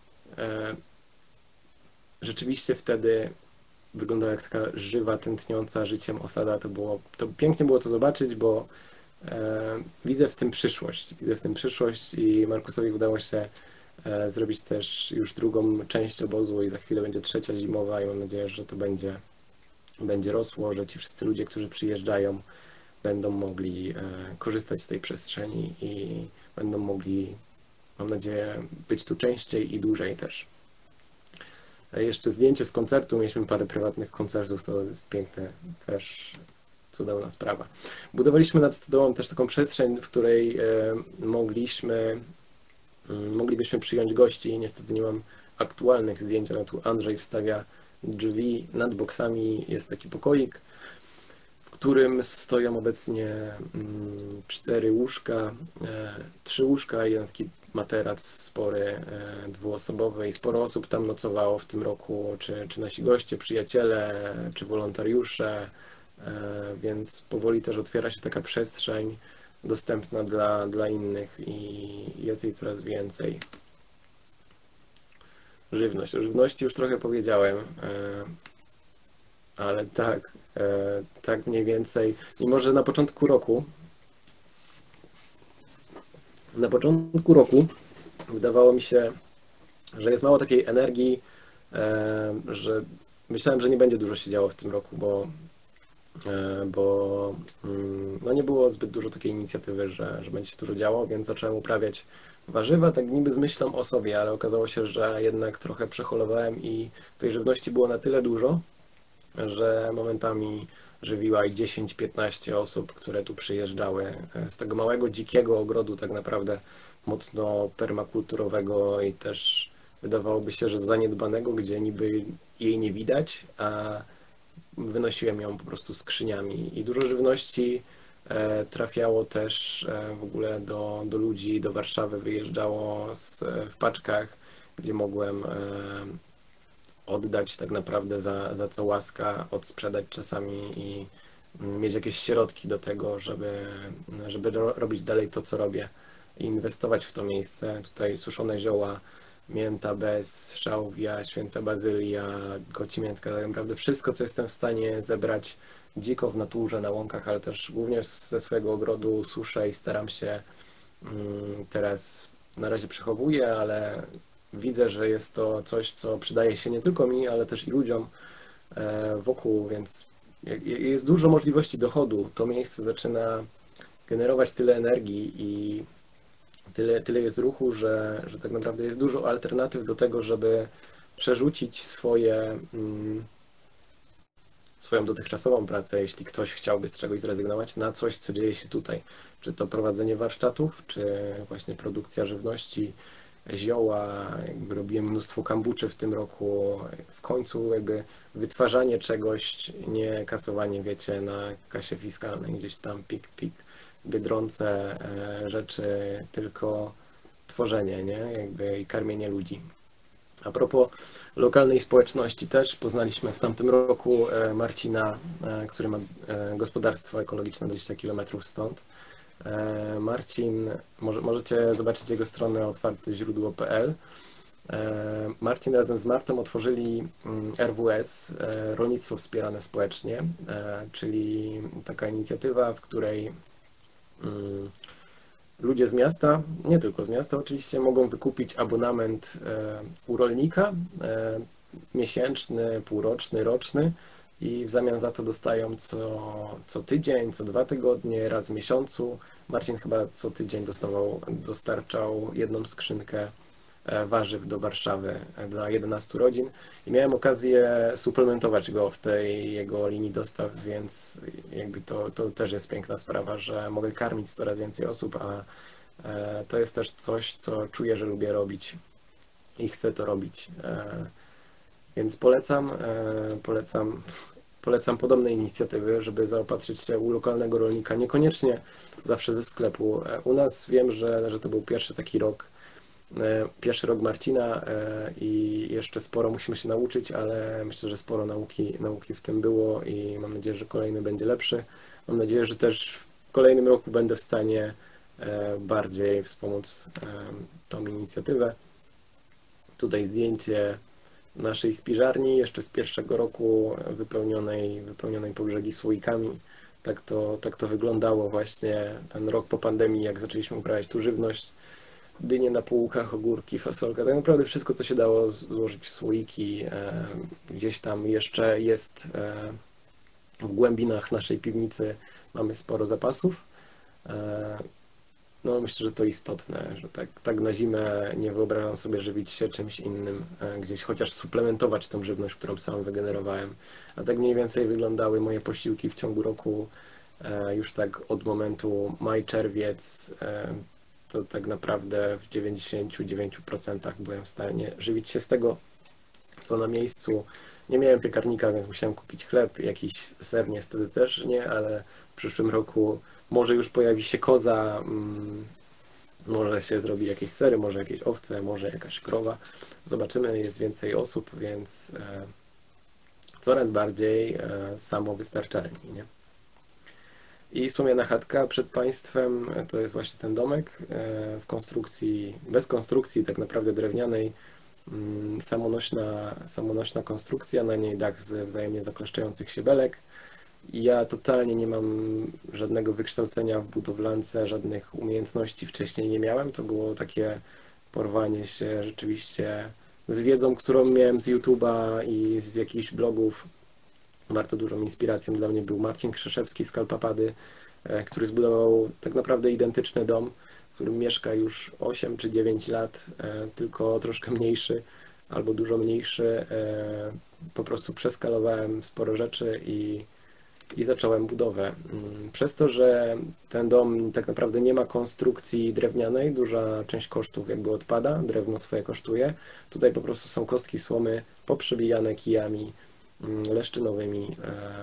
rzeczywiście wtedy wyglądała jak taka żywa, tętniąca życiem osada. To pięknie było to zobaczyć, bo widzę w tym przyszłość. Widzę w tym przyszłość i Markusowi udało się zrobić też już drugą część obozu i za chwilę będzie trzecia zimowa i mam nadzieję, że to będzie rosło, że ci wszyscy ludzie, którzy przyjeżdżają, będą mogli korzystać z tej przestrzeni i będą mogli, mam nadzieję, być tu częściej i dłużej też. Jeszcze zdjęcie z koncertu, mieliśmy parę prywatnych koncertów, to jest piękne, też cudowna sprawa. Budowaliśmy nad stodołą też taką przestrzeń, w której moglibyśmy przyjąć gości. Niestety nie mam aktualnych zdjęć, ale tu Andrzej wstawia drzwi, nad boksami jest taki pokoik, w którym stoją obecnie 4 łóżka, 3 łóżka i jeden taki materac spory, dwuosobowy i sporo osób tam nocowało w tym roku, czy nasi goście, przyjaciele, czy wolontariusze, więc powoli też otwiera się taka przestrzeń dostępna dla innych i jest jej coraz więcej. Żywność. O żywności już trochę powiedziałem, ale tak mniej więcej. Mimo że na początku roku wydawało mi się, że jest mało takiej energii, że myślałem, że nie będzie dużo się działo w tym roku, bo no nie było zbyt dużo takiej inicjatywy, że będzie się dużo działo, więc zacząłem uprawiać warzywa, tak niby z myślą o sobie, ale okazało się, że jednak trochę przeholowałem i tej żywności było na tyle dużo, że momentami żywiła ich 10-15 osób, które tu przyjeżdżały z tego małego, dzikiego ogrodu, tak naprawdę mocno permakulturowego i też wydawałoby się, że zaniedbanego, gdzie niby jej nie widać, a wynosiłem ją po prostu skrzyniami i dużo żywności trafiało też w ogóle do ludzi, do Warszawy wyjeżdżało w paczkach, gdzie mogłem oddać tak naprawdę za co łaska, odsprzedać czasami i mieć jakieś środki do tego, żeby robić dalej to, co robię i inwestować w to miejsce. Tutaj suszone zioła, mięta bez, szałwia, święta bazylia, kocimiętka, tak naprawdę wszystko, co jestem w stanie zebrać dziko w naturze, na łąkach, ale też głównie ze swojego ogrodu suszę i staram się teraz, na razie przechowuję, ale widzę, że jest to coś, co przydaje się nie tylko mi, ale też i ludziom wokół, więc jest dużo możliwości dochodu. To miejsce zaczyna generować tyle energii i tyle jest ruchu, że tak naprawdę jest dużo alternatyw do tego, żeby przerzucić swoją dotychczasową pracę, jeśli ktoś chciałby z czegoś zrezygnować, na coś, co dzieje się tutaj. Czy to prowadzenie warsztatów, czy właśnie produkcja żywności, zioła, jakby robiłem mnóstwo kombuczy w tym roku, w końcu jakby wytwarzanie czegoś, nie kasowanie, wiecie, na kasie fiskalnej, gdzieś tam pik, Biedronce rzeczy, tylko tworzenie, nie? Jakby i karmienie ludzi. A propos lokalnej społeczności też poznaliśmy w tamtym roku Marcina, który ma gospodarstwo ekologiczne 20 km stąd. Marcin, możecie zobaczyć jego stronę otwarteźródło.pl. Marcin razem z Martą otworzyli RWS, Rolnictwo Wspierane Społecznie, czyli taka inicjatywa, w której ludzie z miasta, nie tylko z miasta oczywiście, mogą wykupić abonament u rolnika, miesięczny, półroczny, roczny, i w zamian za to dostają co tydzień, co 2 tygodnie, raz w miesiącu. Marcin chyba co tydzień dostarczał jedną skrzynkę warzyw do Warszawy dla 11 rodzin i miałem okazję suplementować go w tej jego linii dostaw, więc jakby to też jest piękna sprawa, że mogę karmić coraz więcej osób, a to jest też coś, co czuję, że lubię robić i chcę to robić. Więc polecam podobne inicjatywy, żeby zaopatrzyć się u lokalnego rolnika, niekoniecznie zawsze ze sklepu. U nas wiem, że to był pierwszy taki rok, pierwszy rok Marcina i jeszcze sporo musimy się nauczyć, ale myślę, że sporo nauki w tym było i mam nadzieję, że kolejny będzie lepszy. Mam nadzieję, że też w kolejnym roku będę w stanie bardziej wspomóc tą inicjatywę. Tutaj zdjęcie naszej spiżarni jeszcze z pierwszego roku wypełnionej po brzegi słoikami. Tak to wyglądało właśnie ten rok po pandemii, jak zaczęliśmy uprawiać tu żywność. Dynie na półkach, ogórki, fasolka, tak naprawdę wszystko, co się dało złożyć w słoiki. Gdzieś tam jeszcze jest w głębinach naszej piwnicy, mamy sporo zapasów. No myślę, że to istotne, że tak na zimę nie wyobrażam sobie żywić się czymś innym, gdzieś chociaż suplementować tą żywność, którą sam wygenerowałem. A tak mniej więcej wyglądały moje posiłki w ciągu roku, już tak od momentu maj-czerwiec, to tak naprawdę w 99% byłem w stanie żywić się z tego, co na miejscu. Nie miałem piekarnika, więc musiałem kupić chleb, jakiś ser niestety też nie, ale w przyszłym roku może już pojawi się koza, może się zrobi jakieś sery, może jakieś owce, może jakaś krowa. Zobaczymy, jest więcej osób, więc coraz bardziej samowystarczalni, nie? I słomiana chatka przed państwem to jest właśnie ten domek w konstrukcji, bez konstrukcji tak naprawdę drewnianej, samonośna konstrukcja, na niej dach ze wzajemnie zakleszczających się belek. I ja totalnie nie mam żadnego wykształcenia w budowlance, żadnych umiejętności wcześniej nie miałem. To było takie porwanie się rzeczywiście z wiedzą, którą miałem z YouTube'a i z jakichś blogów. Bardzo dużą inspiracją dla mnie był Marcin Krzeszewski z Kalpapady, który zbudował tak naprawdę identyczny dom, w którym mieszka już 8 czy 9 lat, tylko troszkę mniejszy albo dużo mniejszy. Po prostu przeskalowałem sporo rzeczy i zacząłem budowę. Przez to, że ten dom tak naprawdę nie ma konstrukcji drewnianej, duża część kosztów jakby odpada, drewno swoje kosztuje. Tutaj po prostu są kostki słomy poprzebijane kijami leszczynowymi,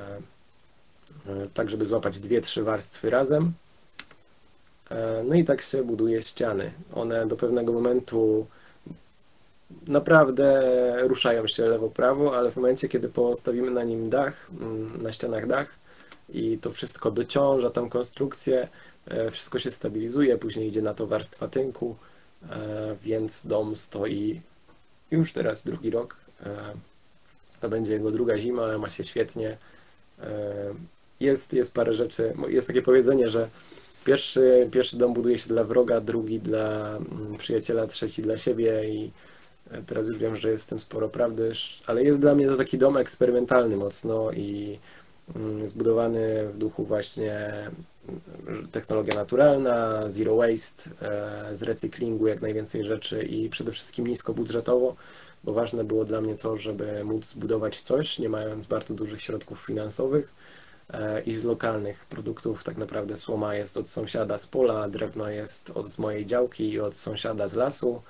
tak żeby złapać 2-3 warstwy razem. No i tak się buduje ściany. One do pewnego momentu naprawdę ruszają się lewo-prawo, ale w momencie, kiedy postawimy na nim dach, na ścianach dach i to wszystko dociąża tam konstrukcję, wszystko się stabilizuje, później idzie na to warstwa tynku, więc dom stoi już teraz drugi rok. To będzie jego druga zima, ma się świetnie. Jest parę rzeczy, jest takie powiedzenie, że pierwszy dom buduje się dla wroga, drugi dla przyjaciela, trzeci dla siebie i teraz już wiem, że jest w tym sporo prawdy, ale jest dla mnie to taki dom eksperymentalny mocno i zbudowany w duchu właśnie technologia naturalna, zero waste, z recyklingu jak najwięcej rzeczy i przede wszystkim niskobudżetowo, bo ważne było dla mnie to, żeby móc zbudować coś, nie mając bardzo dużych środków finansowych i z lokalnych produktów. Tak naprawdę słoma jest od sąsiada z pola, drewno jest z mojej działki i od sąsiada z lasu.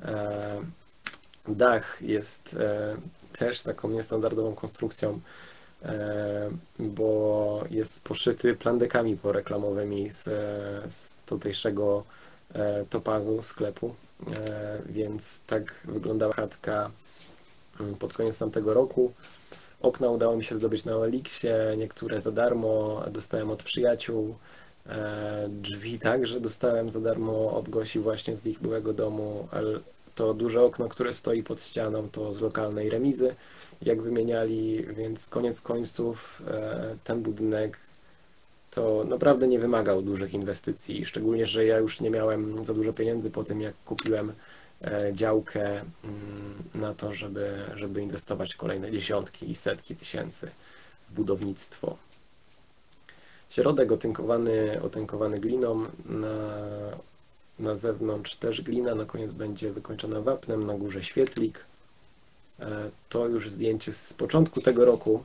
Dach jest też taką niestandardową konstrukcją, bo jest poszyty plandekami poreklamowymi z tutejszego Topazu sklepu, więc tak wyglądała chatka pod koniec tamtego roku. Okna udało mi się zdobyć na OLX-ie, niektóre za darmo, dostałem od przyjaciół. Drzwi także dostałem za darmo od Gosi właśnie z ich byłego domu, ale to duże okno, które stoi pod ścianą, to z lokalnej remizy, jak wymieniali, więc koniec końców ten budynek to naprawdę nie wymagał dużych inwestycji, szczególnie, że ja już nie miałem za dużo pieniędzy po tym, jak kupiłem działkę na to, żeby inwestować kolejne dziesiątki i setki tysięcy w budownictwo. Środek otynkowany gliną, na zewnątrz też glina, na koniec będzie wykończona wapnem, na górze świetlik. To już zdjęcie z początku tego roku.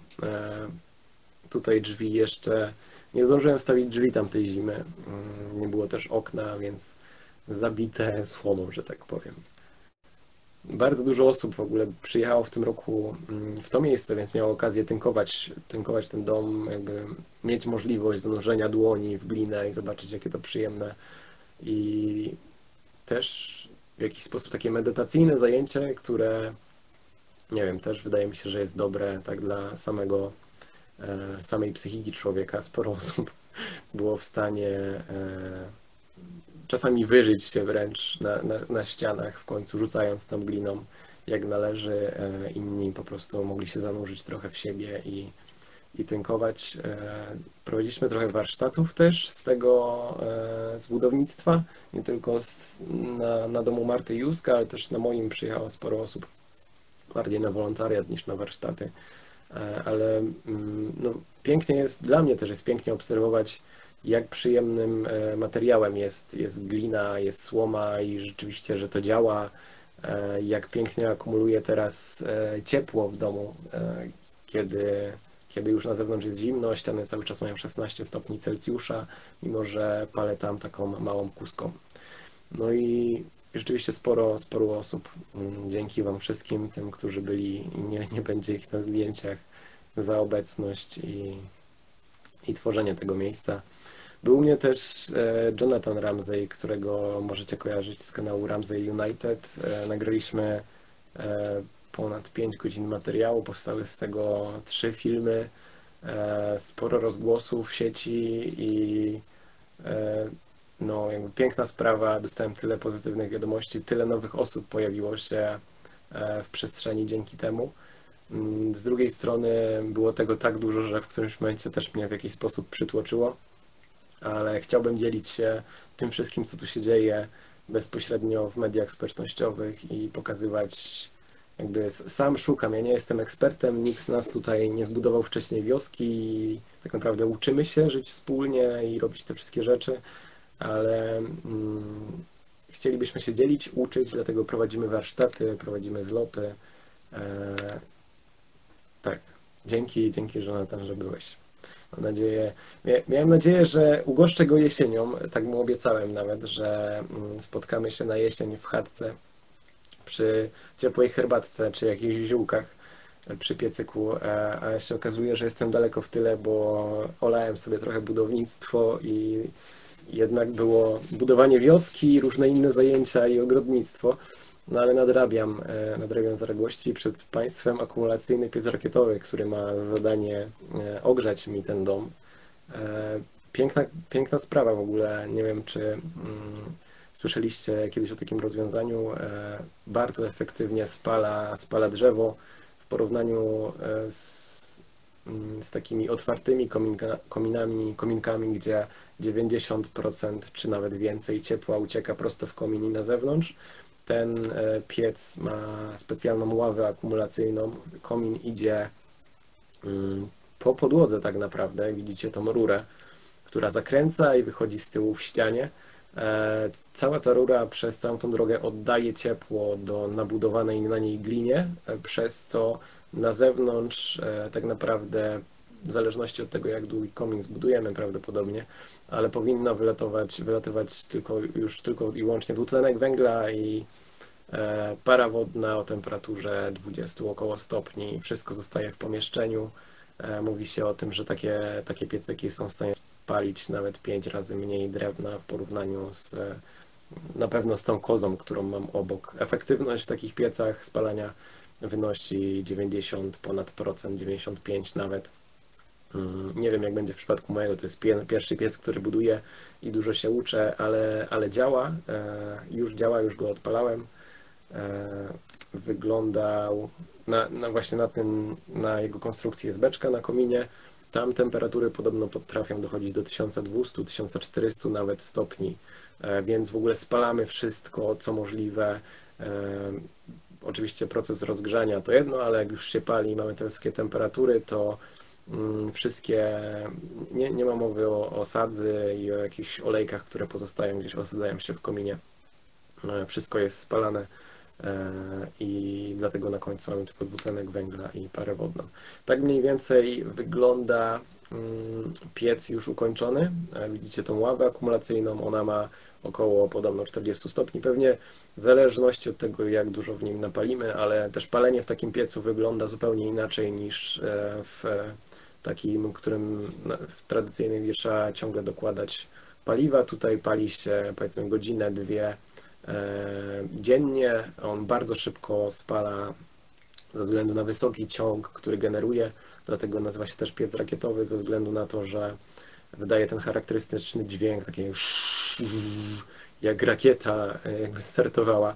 Tutaj drzwi jeszcze nie zdążyłem wstawić drzwi tamtej zimy. Nie było też okna, więc zabite słomą, że tak powiem. Bardzo dużo osób w ogóle przyjechało w tym roku w to miejsce, więc miało okazję tynkować ten dom, jakby mieć możliwość zanurzenia dłoni w glinę i zobaczyć, jakie to przyjemne. I też w jakiś sposób takie medytacyjne zajęcie, które, nie wiem, też wydaje mi się, że jest dobre tak dla samej psychiki człowieka. Sporo osób było w stanie czasami wyżyć się wręcz na ścianach, w końcu rzucając tam gliną jak należy. Inni po prostu mogli się zanurzyć trochę w siebie i tynkować. Prowadziliśmy trochę warsztatów też z budownictwa, nie tylko na domu Marty Józka, ale też na moim przyjechało sporo osób, bardziej na wolontariat niż na warsztaty. Ale no, pięknie jest, dla mnie też jest pięknie obserwować, jak przyjemnym materiałem jest glina, jest słoma i rzeczywiście, że to działa, jak pięknie akumuluje teraz ciepło w domu, kiedy już na zewnątrz jest zimno, ściany cały czas mają 16 stopni Celsjusza, mimo że palę tam taką małą kuską. No i rzeczywiście sporo osób, dzięki Wam wszystkim, tym, którzy byli i nie będzie ich na zdjęciach, za obecność i tworzenie tego miejsca. Był u mnie też Jonathan Ramsey, którego możecie kojarzyć z kanału Ramsey United. Nagraliśmy ponad 5 godzin materiału, powstały z tego 3 filmy, sporo rozgłosów w sieci i no, jakby piękna sprawa, dostałem tyle pozytywnych wiadomości, tyle nowych osób pojawiło się w przestrzeni dzięki temu. Z drugiej strony było tego tak dużo, że w którymś momencie też mnie w jakiś sposób przytłoczyło, ale chciałbym dzielić się tym wszystkim, co tu się dzieje bezpośrednio w mediach społecznościowych i pokazywać, jakby sam szukam, ja nie jestem ekspertem, nikt z nas tutaj nie zbudował wcześniej wioski i tak naprawdę uczymy się żyć wspólnie i robić te wszystkie rzeczy, ale chcielibyśmy się dzielić, uczyć, dlatego prowadzimy warsztaty, prowadzimy zloty. Tak, dzięki Jonathan, że byłeś. Miałem nadzieję, że ugoszczę go jesienią, tak mu obiecałem nawet, że spotkamy się na jesień w chatce przy ciepłej herbatce czy jakichś ziółkach przy piecyku, a się okazuje, że jestem daleko w tyle, bo olałem sobie trochę budownictwo i jednak było budowanie wioski, różne inne zajęcia i ogrodnictwo. No ale nadrabiam zaległości przed Państwem akumulacyjny piec rakietowy, który ma za zadanie ogrzać mi ten dom. Piękna sprawa w ogóle, nie wiem czy słyszeliście kiedyś o takim rozwiązaniu. Bardzo efektywnie spala drzewo w porównaniu z takimi otwartymi kominkami, gdzie 90% czy nawet więcej ciepła ucieka prosto w komin i na zewnątrz. Ten piec ma specjalną ławę akumulacyjną. Komin idzie po podłodze tak naprawdę. Widzicie tą rurę, która zakręca i wychodzi z tyłu w ścianie. Cała ta rura przez całą tą drogę oddaje ciepło do nabudowanej na niej glinie, przez co na zewnątrz tak naprawdę, w zależności od tego, jak długi komin zbudujemy prawdopodobnie, ale powinno wylatywać tylko i wyłącznie dwutlenek węgla i para wodna o temperaturze 20 około stopni. Wszystko zostaje w pomieszczeniu. Mówi się o tym, że takie piecyki są w stanie spalić nawet 5 razy mniej drewna w porównaniu na pewno z tą kozą, którą mam obok. Efektywność w takich piecach spalania wynosi 90 ponad procent, 95 nawet. Nie wiem, jak będzie w przypadku mojego, to jest pierwszy piec, który buduję i dużo się uczę, ale działa, już działa, już go odpalałem. Wyglądał właśnie na jego konstrukcji jest beczka na kominie. Tam temperatury podobno potrafią dochodzić do 1200-1400 nawet stopni, więc w ogóle spalamy wszystko, co możliwe. Oczywiście proces rozgrzania to jedno, ale jak już się pali i mamy te wysokie temperatury, to wszystkie, nie ma mowy o sadzy i o jakichś olejkach, które pozostają gdzieś, osadzają się w kominie. Wszystko jest spalane i dlatego na końcu mamy tylko dwutlenek węgla i parę wodną. Tak mniej więcej wygląda piec już ukończony. Widzicie tą ławę akumulacyjną, ona ma około podobno 40 stopni, pewnie w zależności od tego, jak dużo w nim napalimy, ale też palenie w takim piecu wygląda zupełnie inaczej niż w takim, którym w tradycyjnym, gdzie trzeba ciągle dokładać paliwa. Tutaj pali się powiedzmy godzinę, dwie dziennie. On bardzo szybko spala ze względu na wysoki ciąg, który generuje, dlatego nazywa się też piec rakietowy, ze względu na to, że wydaje ten charakterystyczny dźwięk, taki jak rakieta jakby startowała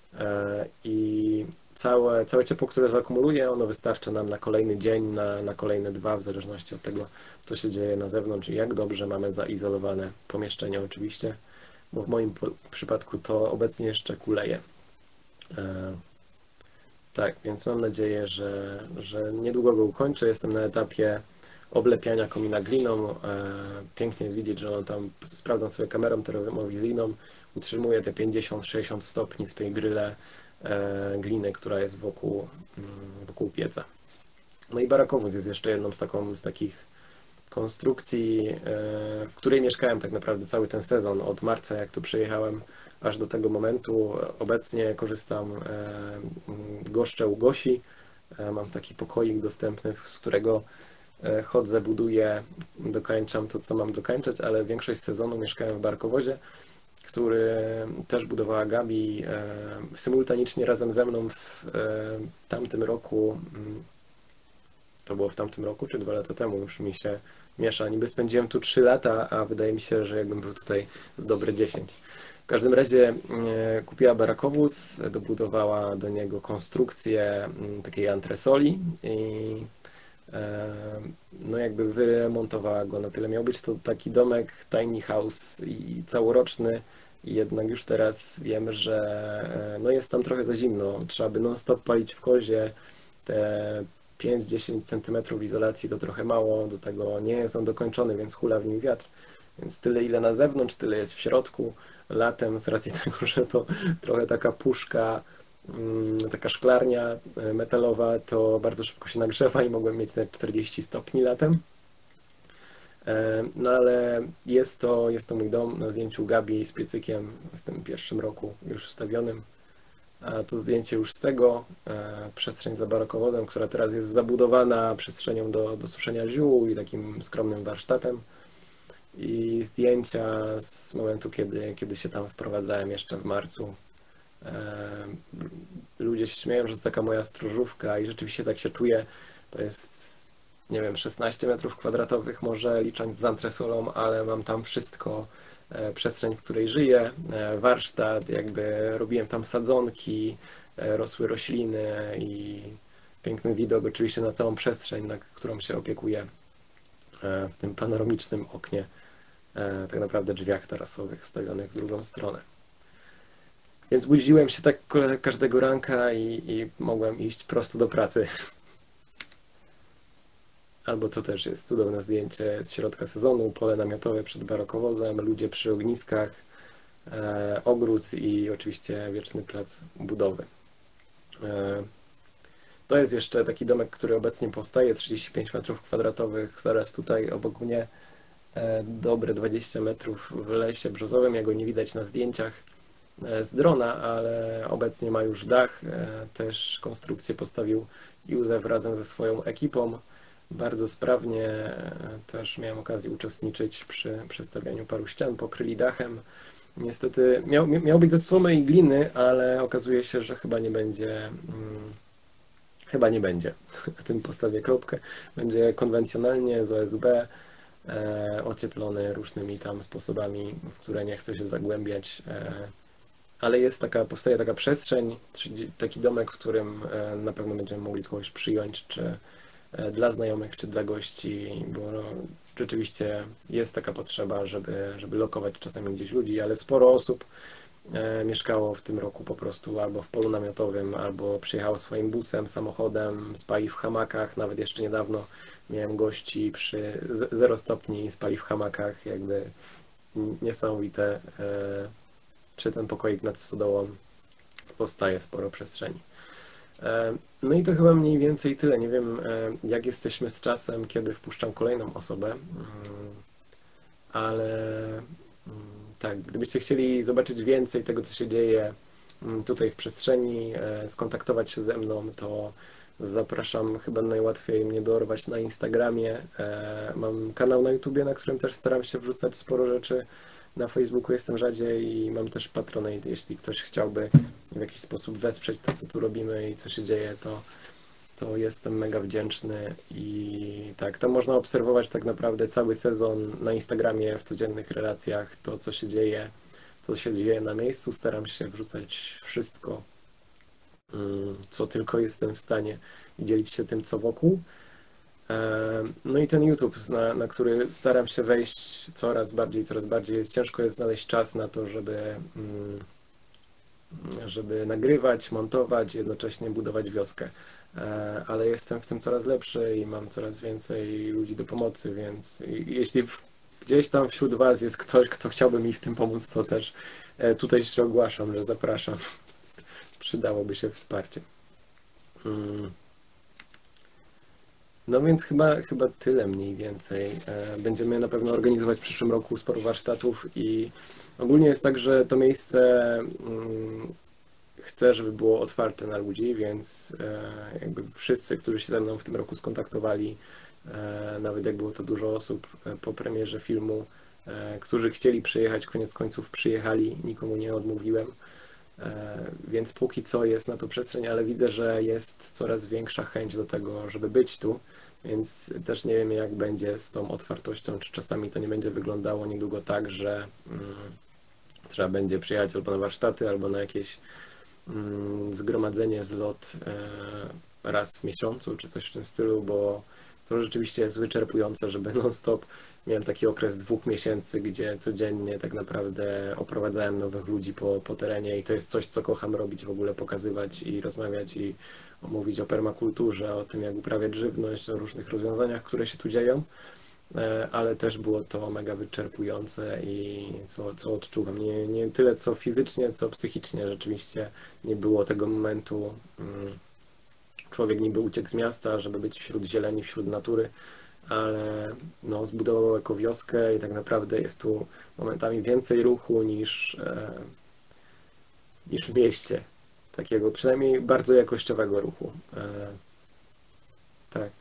i całe ciepło, które zakumuluje, ono wystarcza nam na kolejny dzień, na kolejne dwa, w zależności od tego, co się dzieje na zewnątrz i jak dobrze mamy zaizolowane pomieszczenie oczywiście, bo w moim przypadku to obecnie jeszcze kuleje. Tak, więc mam nadzieję, że niedługo go ukończę. Jestem na etapie oblepiania komina gliną. Pięknie jest widzieć, że on tam, sprawdzam sobie kamerą termowizyjną, utrzymuje te 50-60 stopni w tej gryle gliny, która jest wokół pieca. No i barakowóz jest jeszcze jedną z takich konstrukcji, w której mieszkałem tak naprawdę cały ten sezon, od marca jak tu przyjechałem, aż do tego momentu. Obecnie korzystam, goszczę u Gosi, mam taki pokoik dostępny, z którego chodzę, buduję, dokańczam to, co mam dokańczać, ale większość sezonu mieszkałem w Barkowozie, który też budowała Gabi symultanicznie razem ze mną w tamtym roku. To było w tamtym roku, czy 2 lata temu, już mi się miesza. Niby spędziłem tu 3 lata, a wydaje mi się, że jakbym był tutaj z dobre 10. W każdym razie kupiła barakowóz, dobudowała do niego konstrukcję takiej antresoli i no jakby wyremontowała go na tyle. Miał być to taki domek, tiny house i całoroczny, i jednak już teraz wiemy, że no jest tam trochę za zimno. Trzeba by non-stop palić w kozie. Te 5-10 cm izolacji to trochę mało, do tego nie jest on dokończony, więc hula w nim wiatr. Więc tyle ile na zewnątrz, tyle jest w środku. Latem z racji tego, że to trochę taka puszka, taka szklarnia metalowa, to bardzo szybko się nagrzewa i mogłem mieć te 40 stopni latem. No ale jest to mój dom na zdjęciu Gabi z piecykiem w tym pierwszym roku już wstawionym. A to zdjęcie już z tego, przestrzeń za barakowozem, która teraz jest zabudowana przestrzenią do suszenia ziół i takim skromnym warsztatem. I zdjęcia z momentu, kiedy się tam wprowadzałem jeszcze w marcu. Ludzie się śmieją, że to taka moja stróżówka i rzeczywiście tak się czuję. To jest, nie wiem, 16 metrów kwadratowych może, licząc z antresolą, ale mam tam wszystko. Przestrzeń, w której żyję, warsztat, jakby robiłem tam sadzonki, rosły rośliny i piękny widok oczywiście na całą przestrzeń, na którą się opiekuję w tym panoramicznym oknie, tak naprawdę drzwiach tarasowych wstawionych w drugą stronę. Więc budziłem się tak każdego ranka i mogłem iść prosto do pracy. Albo to też jest cudowne zdjęcie z środka sezonu, pole namiotowe przed barakowozem, ludzie przy ogniskach, ogród i oczywiście wieczny plac budowy. To jest jeszcze taki domek, który obecnie powstaje, 35 metrów kwadratowych, zaraz tutaj obok mnie, dobre 20 metrów w lesie brzozowym, jego nie widać na zdjęciach z drona, ale obecnie ma już dach, też konstrukcję postawił Józef razem ze swoją ekipą. bardzo sprawnie. Też miałem okazję uczestniczyć przy przestawianiu paru ścian, pokryli dachem. Niestety miał być ze słomy i gliny, ale okazuje się, że chyba nie będzie. Chyba nie będzie. Na tym postawię kropkę. Będzie konwencjonalnie z OSB, ocieplony różnymi tam sposobami, w które nie chcę się zagłębiać. Ale powstaje taka przestrzeń, taki domek, w którym na pewno będziemy mogli kogoś przyjąć, czy dla znajomych, czy dla gości, bo rzeczywiście jest taka potrzeba, żeby lokować czasami gdzieś ludzi, ale sporo osób mieszkało w tym roku po prostu albo w polu namiotowym, albo przyjechało swoim busem, samochodem, spali w hamakach. Nawet jeszcze niedawno miałem gości przy 0 stopni, spali w hamakach, jakby niesamowite. Czy ten pokoik nad stodołą powstaje sporo przestrzeni. No i to chyba mniej więcej tyle. Nie wiem, jak jesteśmy z czasem, kiedy wpuszczam kolejną osobę, ale tak, gdybyście chcieli zobaczyć więcej tego, co się dzieje tutaj w przestrzeni, skontaktować się ze mną, to zapraszam. Chyba najłatwiej mnie dorwać na Instagramie. Mam kanał na YouTubie, na którym też staram się wrzucać sporo rzeczy. Na Facebooku jestem rzadziej i mam też Patronate. Jeśli ktoś chciałby w jakiś sposób wesprzeć to, co tu robimy i co się dzieje, to jestem mega wdzięczny. I tak, tam można obserwować tak naprawdę cały sezon na Instagramie, w codziennych relacjach, to, co się dzieje na miejscu. Staram się wrzucać wszystko, co tylko jestem w stanie i dzielić się tym, co wokół. No i ten YouTube, na który staram się wejść coraz bardziej. Ciężko jest znaleźć czas na to, żeby nagrywać, montować, jednocześnie budować wioskę. Ale jestem w tym coraz lepszy i mam coraz więcej ludzi do pomocy, więc jeśli gdzieś tam wśród Was jest ktoś, kto chciałby mi w tym pomóc, to też tutaj się ogłaszam, że zapraszam. Przydałoby się wsparcie. No więc chyba tyle mniej więcej. Będziemy na pewno organizować w przyszłym roku sporo warsztatów i ogólnie jest tak, że to miejsce chcę, żeby było otwarte na ludzi, więc jakby wszyscy, którzy się ze mną w tym roku skontaktowali, nawet jak było to dużo osób po premierze filmu, którzy chcieli przyjechać, koniec końców przyjechali, nikomu nie odmówiłem. Więc póki co jest na to przestrzeń, ale widzę, że jest coraz większa chęć do tego, żeby być tu, więc też nie wiem, jak będzie z tą otwartością, czy czasami to nie będzie wyglądało niedługo tak, że trzeba będzie przyjechać albo na warsztaty, albo na jakieś zgromadzenie, zlot raz w miesiącu, czy coś w tym stylu, bo to rzeczywiście jest wyczerpujące, żeby non-stop. Miałem taki okres 2 miesięcy, gdzie codziennie tak naprawdę oprowadzałem nowych ludzi po terenie i to jest coś, co kocham robić, w ogóle pokazywać i rozmawiać i mówić o permakulturze, o tym, jak uprawiać żywność, o różnych rozwiązaniach, które się tu dzieją, ale też było to mega wyczerpujące i co odczuwam. Nie tyle co fizycznie, co psychicznie. Rzeczywiście nie było tego momentu. Człowiek niby uciekł z miasta, żeby być wśród zieleni, wśród natury, ale no, zbudował jako wioskę i tak naprawdę jest tu momentami więcej ruchu niż w mieście. Takiego przynajmniej bardzo jakościowego ruchu. Tak.